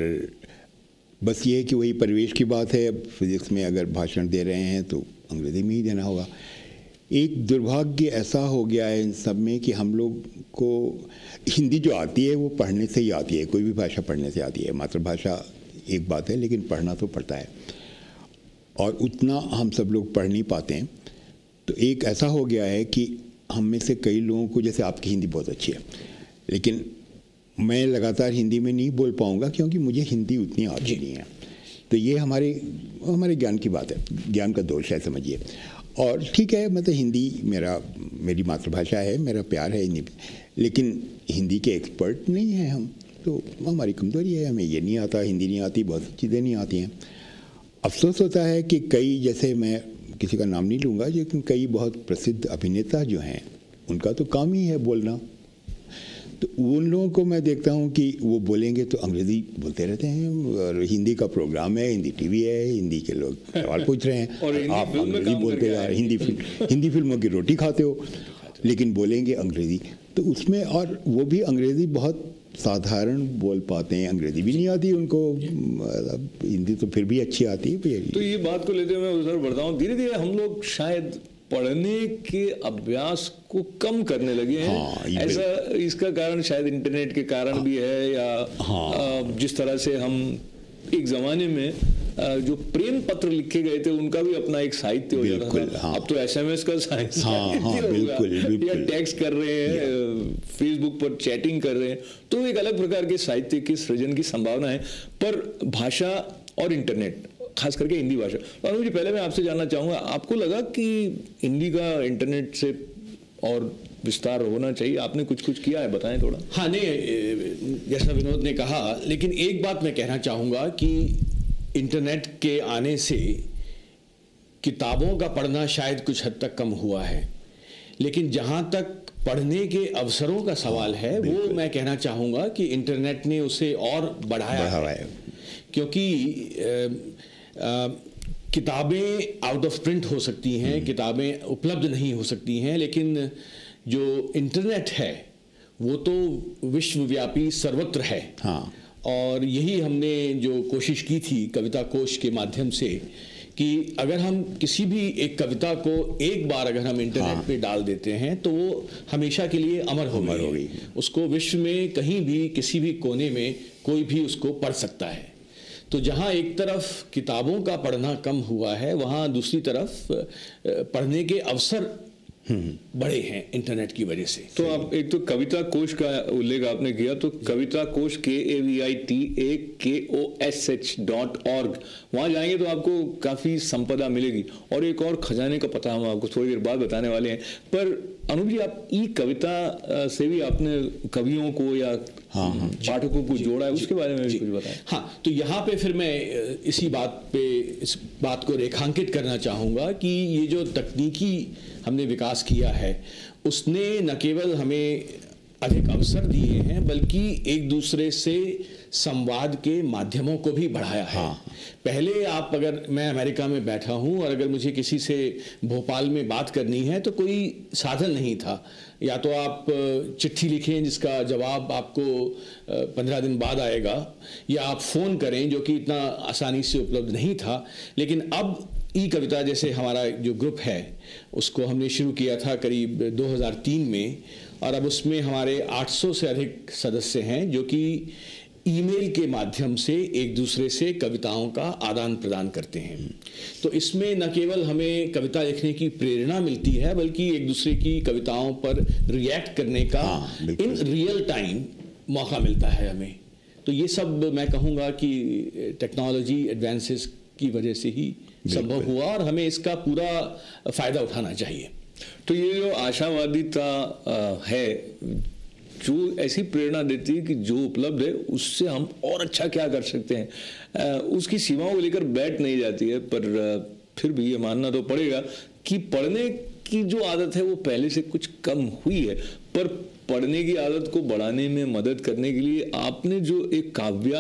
B: बस ये है कि वही परिवेश की बात है। अब फिजिक्स में अगर भाषण दे रहे हैं तो अंग्रेज़ी में ही देना होगा। एक दुर्भाग्य ऐसा हो गया है इन सब में कि हम लोग को हिंदी जो आती है वो पढ़ने से ही आती है। कोई भी भाषा पढ़ने से आती है। मातृभाषा एक बात है, लेकिन पढ़ना तो पड़ता है और उतना हम सब लोग पढ़ नहीं पाते हैं। तो एक ऐसा हो गया है कि हम में से कई लोगों को, जैसे आपकी हिंदी बहुत अच्छी है, लेकिन मैं लगातार हिंदी में नहीं बोल पाऊँगा क्योंकि मुझे हिंदी उतनी आती नहीं है। तो ये हमारे ज्ञान की बात है, ज्ञान का दोष है समझिए। और ठीक है, मतलब हिंदी मेरी मातृभाषा है, मेरा प्यार है हिंदी, लेकिन हिंदी के एक्सपर्ट नहीं हैं हम। तो हमारी कमज़ोरी है, हमें ये नहीं आता, हिंदी नहीं आती, बहुत सी चीज़ें नहीं आती हैं। अफसोस होता है कि कई, जैसे मैं किसी का नाम नहीं लूँगा, लेकिन कई बहुत प्रसिद्ध अभिनेता जो हैं उनका तो काम ही है बोलना। तो उन लोगों को मैं देखता हूँ कि वो बोलेंगे तो अंग्रेज़ी बोलते रहते हैं, और हिंदी का प्रोग्राम है, हिंदी टीवी है, हिंदी के लोग सवाल पूछ रहे हैं और आप अंग्रेज़ी बोलते जा रहे, हिंदी फिल्मों की रोटी खाते हो लेकिन बोलेंगे अंग्रेज़ी। तो उसमें, और वो भी अंग्रेज़ी बहुत साधारण बोल पाते हैं, अंग्रेजी भी नहीं आती उनको, हिंदी तो फिर भी अच्छी आती है।
A: तो ये बात को लेते हुए मैं उधर बढ़ता हूँ, धीरे धीरे हम लोग शायद पढ़ने के अभ्यास को कम करने लगे हैं। हाँ, ऐसा, इसका कारण शायद इंटरनेट के कारण भी है, या जिस तरह से हम एक ज़माने में जो प्रेम पत्र लिखे गए थे उनका भी अपना एक साहित्य हो जाता था। अब तो SMS का साहित्य, या टेक्स्ट कर रहे हैं, फेसबुक पर चैटिंग कर रहे हैं, तो एक अलग प्रकार के साहित्य के सृजन की संभावना है। पर भाषा और इंटरनेट, खास करके हिंदी भाषा, और मुझे पहले मैं आपसे जानना चाहूँगा, आपको लगा कि हिंदी का इंटरनेट से और विस्तार होना चाहिए? आपने कुछ किया है, बताएं थोड़ा।
C: हाँ, नहीं, जैसा विनोद ने कहा, लेकिन एक बात मैं कहना चाहूँगा कि इंटरनेट के आने से किताबों का पढ़ना शायद कुछ हद तक कम हुआ है, लेकिन जहाँ तक पढ़ने के अवसरों का सवाल है वो मैं कहना चाहूँगा कि इंटरनेट ने उसे और बढ़ाया है। क्योंकि किताबें आउट ऑफ प्रिंट हो सकती हैं, किताबें उपलब्ध नहीं हो सकती हैं, लेकिन जो इंटरनेट है वो तो विश्वव्यापी सर्वत्र है।
B: हाँ।
C: और यही हमने जो कोशिश की थी कविता कोश के माध्यम से कि अगर हम किसी भी एक कविता को एक बार अगर हम इंटरनेट पे डाल देते हैं तो वो हमेशा के लिए अमर हो गई, उसको विश्व में कहीं भी किसी भी कोने में कोई भी उसको पढ़ सकता है। तो जहाँ एक तरफ किताबों का पढ़ना कम हुआ है, वहाँ दूसरी तरफ पढ़ने के अवसर बड़े हैं इंटरनेट की वजह से।
A: तो आप एक तो कविता कोश का उल्लेख आपने किया, तो कविता कोश KAVITAKOSH.org, वहाँ जाएंगे तो आपको काफ़ी संपदा मिलेगी। और एक और खजाने का पता हम आपको थोड़ी देर बाद बताने वाले हैं। पर अनूप जी, आप ई कविता से भी आपने कवियों को या पाठकों को जोड़ा है, उसके बारे में भी कुछ बताएं।
C: हाँ, तो यहाँ पे फिर मैं इस बात को रेखांकित करना चाहूँगा कि ये जो तकनीकी हमने विकास किया है उसने न केवल हमें अधिक अवसर दिए हैं बल्कि एक दूसरे से संवाद के माध्यमों को भी बढ़ाया है। पहले अगर मैं अमेरिका में बैठा हूँ और अगर मुझे किसी से भोपाल में बात करनी है तो कोई साधन नहीं था, या तो आप चिट्ठी लिखें जिसका जवाब आपको 15 दिन बाद आएगा, या आप फ़ोन करें जो कि इतना आसानी से उपलब्ध नहीं था। लेकिन अब ई कविता जैसे हमारा जो ग्रुप है उसको हमने शुरू किया था करीब 2003 में, और अब उसमें हमारे 800 से अधिक सदस्य हैं जो कि ईमेल के माध्यम से एक दूसरे से कविताओं का आदान प्रदान करते हैं। तो इसमें न केवल हमें कविता लिखने की प्रेरणा मिलती है बल्कि एक दूसरे की कविताओं पर रिएक्ट करने का इन रियल टाइम मौका मिलता है हमें। तो ये सब मैं कहूँगा कि टेक्नोलॉजी एडवांसेस की वजह से ही संभव हुआ और हमें इसका पूरा फ़ायदा उठाना चाहिए।
A: तो ये जो आशावादिता है जो ऐसी प्रेरणा देती है कि जो उपलब्ध है उससे हम और अच्छा क्या कर सकते हैं, उसकी सीमाओं को लेकर बैठ नहीं जाती है। पर फिर भी ये मानना तो पड़ेगा कि पढ़ने की जो आदत है वो पहले से कुछ कम हुई है। पर पढ़ने की आदत को बढ़ाने में मदद करने के लिए आपने जो एक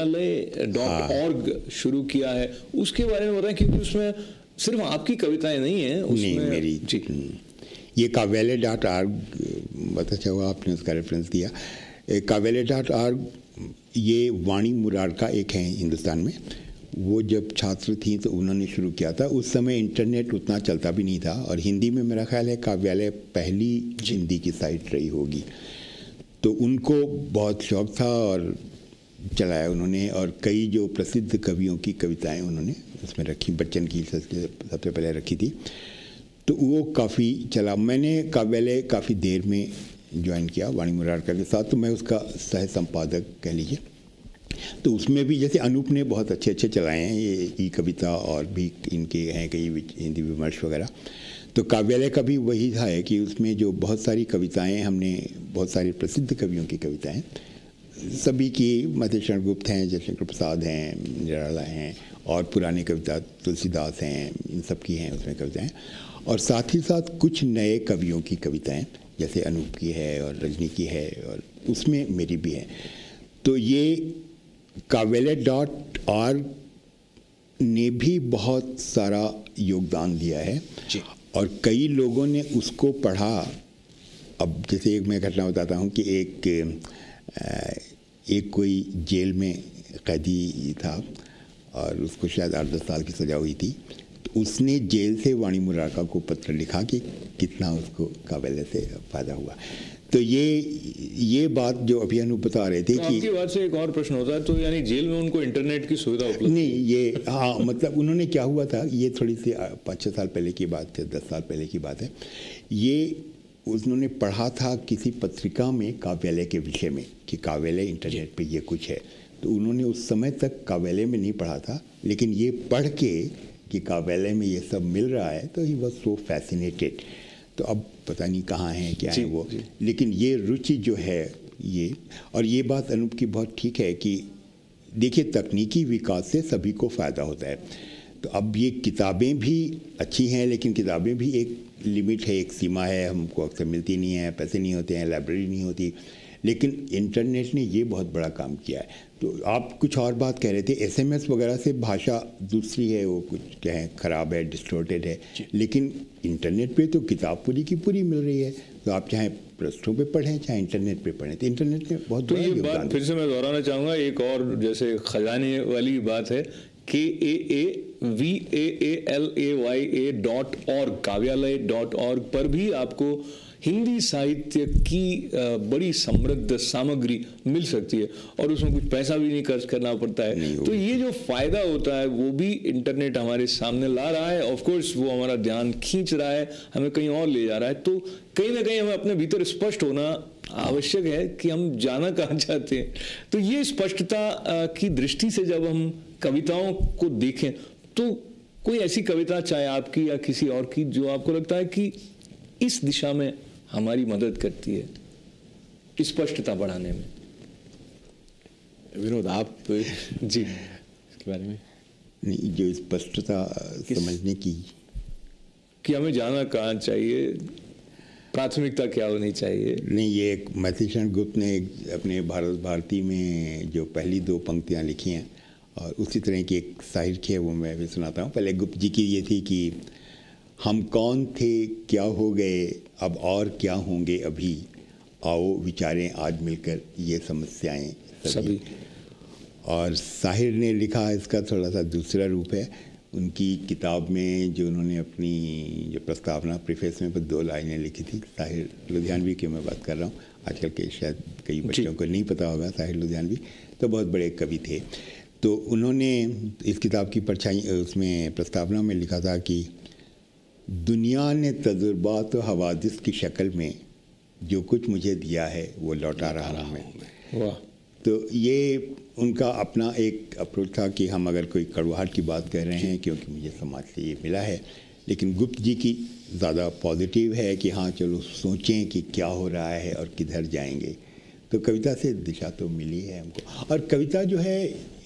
A: काव्यालय.org शुरू किया है उसके बारे में बताएं, क्योंकि उसमें सिर्फ आपकी कविताएं नहीं हैं, उसमें
B: मेरी
A: जी
B: ये काव्यालय.org बता चाहो आपने उसका रेफरेंस दिया। काव्यालय.org ये वाणी मुरारका एक है हिंदुस्तान में, वो जब छात्र थी तो उन्होंने शुरू किया था। उस समय इंटरनेट उतना चलता भी नहीं था और हिंदी में मेरा ख्याल है काव्यालय पहली हिंदी की साइट रही होगी। तो उनको बहुत शौक़ था और चलाया उन्होंने, और कई जो प्रसिद्ध कवियों की कविताएं उन्होंने उसमें रखी। बच्चन की सबसे पहले रखी थी, तो वो काफ़ी चला। मैंने काव्यालय काफ़ी देर में ज्वाइन किया वाणी मुरारका के साथ, तो मैं उसका सह संपादक कह लीजिए। तो उसमें भी जैसे अनूप ने बहुत अच्छे चलाए हैं ये ई कविता, और भी इनके हैं कई हिंदी विमर्श वगैरह। तो काव्यालय का भी वही था है कि उसमें जो बहुत सारी कविताएं हमने, बहुत सारी प्रसिद्ध कवियों की कविताएं, सभी की, मधुसूदन गुप्त हैं, जयशंकर प्रसाद हैं, निराला हैं, और पुरानी कविता तुलसीदास हैं, इन सब की हैं उसमें कविताएं। और साथ ही साथ कुछ नए कवियों की कविताएं जैसे अनूप की है और रजनी की है, और उसमें मेरी भी है। तो ये काव्यालय.org ने भी बहुत सारा योगदान दिया है और कई लोगों ने उसको पढ़ा। अब जैसे एक मैं घटना बताता हूँ कि एक कोई जेल में कैदी था और उसको शायद 8-10 साल की सज़ा हुई थी। तो उसने जेल से वाणी मुरारका को पत्र लिखा कि कितना उसको काव्यालय से फ़ायदा हुआ। तो ये बात जो अभी अनूप बता रहे थे
A: तो
B: कि
A: आपकी बात से एक और प्रश्न होता है, तो यानी जेल में उनको इंटरनेट की सुविधा उपलब्ध
B: नहीं, ये हाँ, मतलब उन्होंने क्या हुआ था, ये थोड़ी सी 5-6 साल पहले की बात है, 10 साल पहले की बात है। ये उन्होंने पढ़ा था किसी पत्रिका में काव्यालय के विषय में कि काव्यालय इंटरनेट पे ये कुछ है। तो उन्होंने उस समय तक काव्यालय में नहीं पढ़ा था, लेकिन ये पढ़ के कि काव्यालय में ये सब मिल रहा है तो ही वॉज सो फैसिनेटेड। तो अब पता नहीं कहाँ हैं क्या है वो, लेकिन ये रुचि जो है ये, और ये बात अनूप की बहुत ठीक है कि देखिए तकनीकी विकास से सभी को फ़ायदा होता है। तो अब ये किताबें भी अच्छी हैं, लेकिन किताबें भी एक लिमिट है, एक सीमा है, हमको अक्सर मिलती नहीं है, पैसे नहीं होते हैं, लाइब्रेरी नहीं होती। लेकिन इंटरनेट ने ये बहुत बड़ा काम किया है। तो आप कुछ और बात कह रहे थे, एसएमएस वगैरह से भाषा दूसरी है, वो कुछ कहें ख़राब है, डिस्टोर्टेड है, लेकिन इंटरनेट पे तो किताब पूरी की पूरी मिल रही है। तो आप चाहे पृष्ठों पे पढ़ें चाहे इंटरनेट पे पढ़ें, तो इंटरनेट ने बहुत
A: तो
B: बड़ा
A: ये
B: योगदान
A: बात फिर से मैं दोहराना चाहूँगा, एक और जैसे खजाने वाली बात है, KAAVAALAYA.org, काव्यालय.org पर भी आपको हिंदी साहित्य की बड़ी समृद्ध सामग्री मिल सकती है और उसमें कुछ पैसा भी नहीं खर्च करना पड़ता है। तो ये जो फायदा होता है वो भी इंटरनेट हमारे सामने ला रहा है। ऑफ कोर्स वो हमारा ध्यान खींच रहा है, हमें कहीं और ले जा रहा है। तो कहीं ना कहीं हमें अपने भीतर स्पष्ट होना आवश्यक है कि हम जाना कहाँ चाहते हैं। तो ये स्पष्टता की दृष्टि से जब हम कविताओं को देखें तो कोई ऐसी कविता, चाहे आपकी या किसी और की, जो आपको लगता है कि इस दिशा में हमारी मदद करती है स्पष्टता बढ़ाने में?
C: विनोद, आप
A: जी
C: इसके बारे में
B: नहीं, जो स्पष्टता समझने की,
A: कि हमें जाना कहाँ चाहिए, प्राथमिकता क्या होनी चाहिए?
B: नहीं, ये एक मधुसूदन गुप्त ने अपने भारत भारती में जो पहली 2 पंक्तियाँ लिखी हैं, और उसी तरह की एक साहित्य है, वो मैं भी सुनाता हूँ। पहले गुप्त जी की ये थी कि हम कौन थे, क्या हो गए, अब और क्या होंगे अभी, आओ विचारें आज मिलकर ये समस्याएं सभी। और साहिर ने लिखा, इसका थोड़ा सा दूसरा रूप है। उनकी किताब में जो उन्होंने अपनी जो प्रस्तावना प्रीफेस में 2 लाइनें लिखी थी, साहिर लुधियानवी की मैं बात कर रहा हूँ, आजकल के शायद कई बच्चों को नहीं पता होगा, साहिर लुधियानवी तो बहुत बड़े कवि थे। तो उन्होंने इस किताब की परछाई उसमें प्रस्तावना में लिखा था कि दुनिया ने तजुर्बात व हवादिस की शक्ल में जो कुछ मुझे दिया है वो लौटा रहा हूँ मैं।
A: वाह।
B: तो ये उनका अपना एक अप्रोच था कि हम अगर कोई कड़वाहट की बात कर रहे हैं क्योंकि मुझे समाज से ये मिला है, लेकिन गुप्त जी की ज़्यादा पॉजिटिव है कि हाँ चलो सोचें कि क्या हो रहा है और किधर जाएंगे। तो कविता से दिशा तो मिली है हमको। और कविता जो है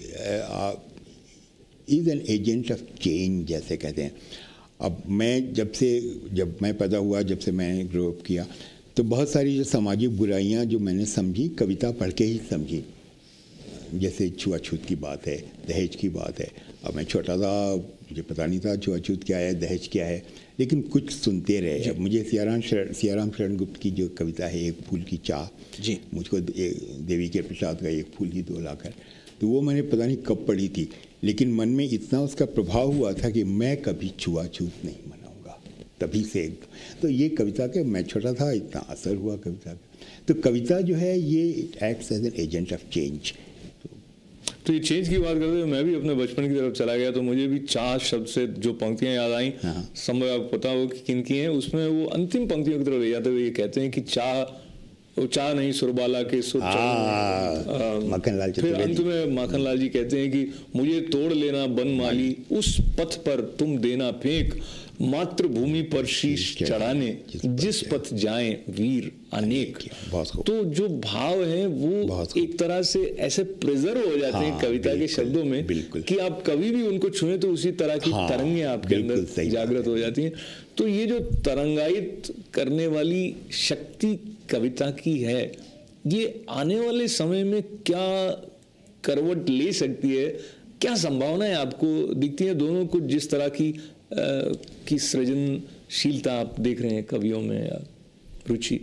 B: is an agent of change, जैसे कहते हैं। अब मैं जब मैं पैदा हुआ, जब से मैंने ग्रो अप किया, तो बहुत सारी जो सामाजिक बुराइयां जो मैंने समझी, कविता पढ़ के ही समझी। जैसे छुआछूत की बात है, दहेज की बात है। अब मैं छोटा था, मुझे पता नहीं था छुआछूत क्या है, दहेज क्या है, लेकिन कुछ सुनते रहे। अब मुझे सियाराम शरण गुप्त की जो कविता है, एक फूल की चाह,
C: जी,
B: मुझको देवी के प्रसाद का एक फूल ही दो लाकर, तो वो मैंने पता नहीं कब पढ़ी थी, लेकिन मन में इतना उसका प्रभाव हुआ था कि मैं कभी छुआछूत नहीं मनाऊंगा, तभी से। तो ये कविता के, मैं छोटा था, इतना असर हुआ कविता का। तो कविता जो है ये acts as an agent of change.
A: तो ये चेंज की बात करते हुए मैं भी अपने बचपन की तरफ चला गया, तो मुझे भी चाह शब्द से जो पंक्तियां याद आई, संभव आपको पता हो कि किन की हैं। उसमें वो अंतिम पंक्तियों की तरफ ले जाते हुए ये कहते हैं कि चाह नहीं सुरबाला के सुर,
B: माखनलाल
A: फिर अंत में माखनलाल जी कहते हैं कि मुझे तोड़ लेना बनमाली, उस पथ पर तुम देना फेंक, मातृभूमि पर शीश चढ़ाने, जिस पथ जाएं वीर अनेक। तो जो भाव हैं वो एक तरह से ऐसे प्रिजर्व हो जाते हैं कविता के शब्दों में कि आप कभी भी उनको छुएं तो उसी तरह की तरंगें आपके अंदर जागृत हो जाती हैं। तो ये जो तरंगायित करने वाली शक्ति कविता की है, ये आने वाले समय में क्या करवट ले सकती है, क्या संभावनाएं आपको दिखती हैं दोनों को, जिस तरह की सृजनशीलता आप देख रहे हैं कवियों में या रुचि?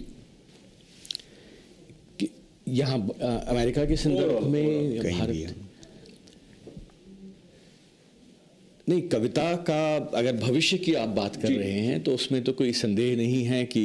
C: यहाँ अमेरिका के संदर्भ में भारत नहीं, कविता का अगर भविष्य की आप बात कर रहे हैं तो उसमें तो कोई संदेह नहीं है कि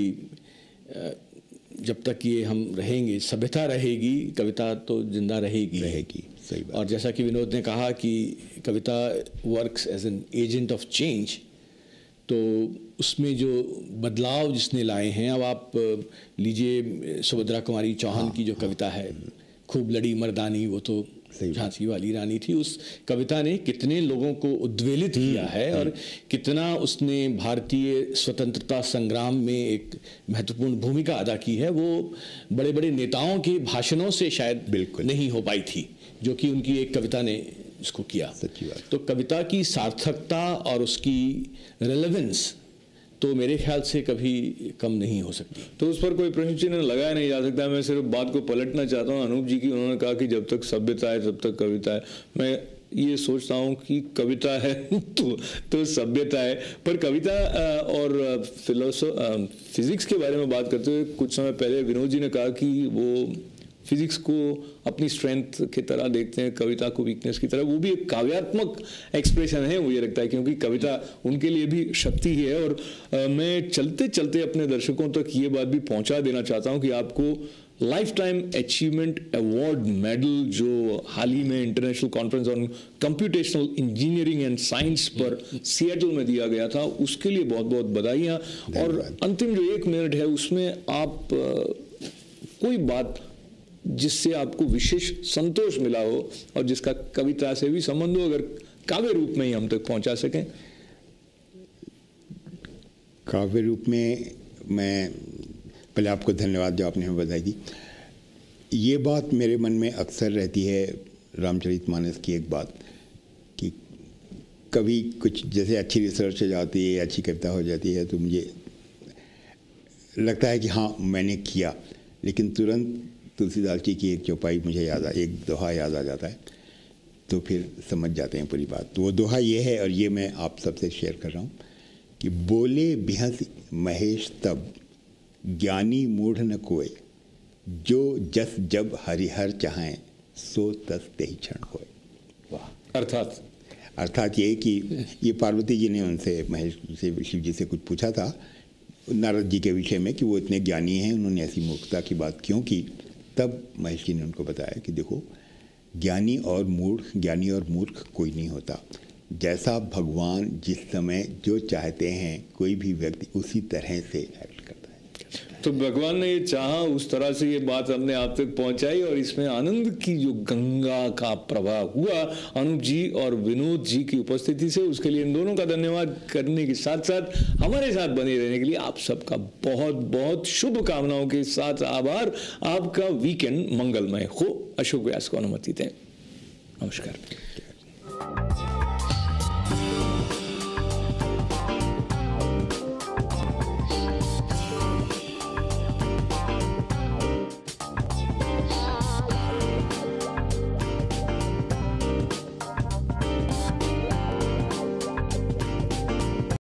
C: जब तक ये हम रहेंगे, सभ्यता रहेगी, कविता तो जिंदा रहेगी।
B: सही बात।
C: और जैसा कि विनोद ने कहा कि कविता works as an agent of change, तो उसमें जो बदलाव जिसने लाए हैं, अब आप लीजिए सुभद्रा कुमारी चौहान की जो कविता है, खूब लड़ी मर्दानी, वो तो झांसी वाली रानी थी। उस कविता ने कितने लोगों को उद्वेलित किया है और कितना उसने भारतीय स्वतंत्रता संग्राम में एक महत्वपूर्ण भूमिका अदा की है। वो बड़े बड़े नेताओं के भाषणों से शायद नहीं हो पाई थी, जो कि उनकी एक कविता ने इसको किया।
B: सच्ची बात।
C: तो कविता की सार्थकता और उसकी रेलेवेंस तो मेरे ख्याल से कभी कम नहीं हो सकती।
A: तो उस पर कोई प्रश्न चिन्ह लगाया नहीं जा सकता। मैं सिर्फ बात को पलटना चाहता हूँ अनूप जी की। उन्होंने कहा कि जब तक सभ्यता है तब तक कविता है। मैं ये सोचता हूँ कि कविता है तो सभ्यता है। पर कविता और फिजिक्स के बारे में बात करते हुए कुछ समय पहले विनोद जी ने कहा कि वो फिजिक्स को अपनी स्ट्रेंथ की तरह देखते हैं, कविता को वीकनेस की तरह। वो भी एक काव्यात्मक एक्सप्रेशन है मुझे लगता है, क्योंकि कविता उनके लिए भी शक्ति ही है। और मैं चलते चलते अपने दर्शकों तक ये बात भी पहुंचा देना चाहता हूं कि आपको life time achievement award medal जो हाल ही में international conference on computational engineering and science पर सिएटल में दिया गया था, उसके लिए बहुत बहुत बधाइयाँ। और अंतिम जो 1 मिनट है उसमें आप कोई बात जिससे आपको विशेष संतोष मिला हो और जिसका कविता से भी संबंध हो, अगर काव्य रूप में ही हम तक पहुंचा सकें।
B: काव्य रूप में मैं पहले आपको धन्यवाद जो आपने हमें बधाई दी। ये बात मेरे मन में अक्सर रहती है रामचरितमानस की एक बात कि कभी कुछ जैसे अच्छी रिसर्च हो जाती है, अच्छी कविता हो जाती है तो मुझे लगता है कि हाँ मैंने किया, लेकिन तुरंत तुलसीदास जी की एक चौपाई मुझे एक दोहा याद आ जाता है, तो फिर समझ जाते हैं पूरी बात। तो वो दोहा ये है और ये मैं आप सबसे शेयर कर रहा हूँ कि बोले बिहस महेश तब ज्ञानी मूढ़ न कोय, जो जस जब हरिहर चाहें सो तस तेहि क्षण होय।
C: वाह।
B: अर्थात ये कि ये पार्वती जी ने उनसे महेश से शिव जी से कुछ पूछा था नारद जी के विषय में कि वो इतने ज्ञानी हैं, उन्होंने ऐसी मूर्खता की बात क्यों की। तब महेश जी ने उनको बताया कि देखो ज्ञानी और मूर्ख कोई नहीं होता। जैसा भगवान जिस समय जो चाहते हैं कोई भी व्यक्ति उसी तरह से एक्ट करता है।
A: तो भगवान ने ये चाहा, उस तरह से ये बात हमने आप तक पहुंचाई और इसमें आनंद की जो गंगा का प्रवाह हुआ अनूप जी और विनोद जी की उपस्थिति से, उसके लिए इन दोनों का धन्यवाद करने के साथ साथ हमारे साथ बने रहने के लिए आप सबका बहुत बहुत शुभकामनाओं के साथ आभार। आपका वीकेंड मंगलमय हो। अशोक व्यास को अनुमति दें। नमस्कार।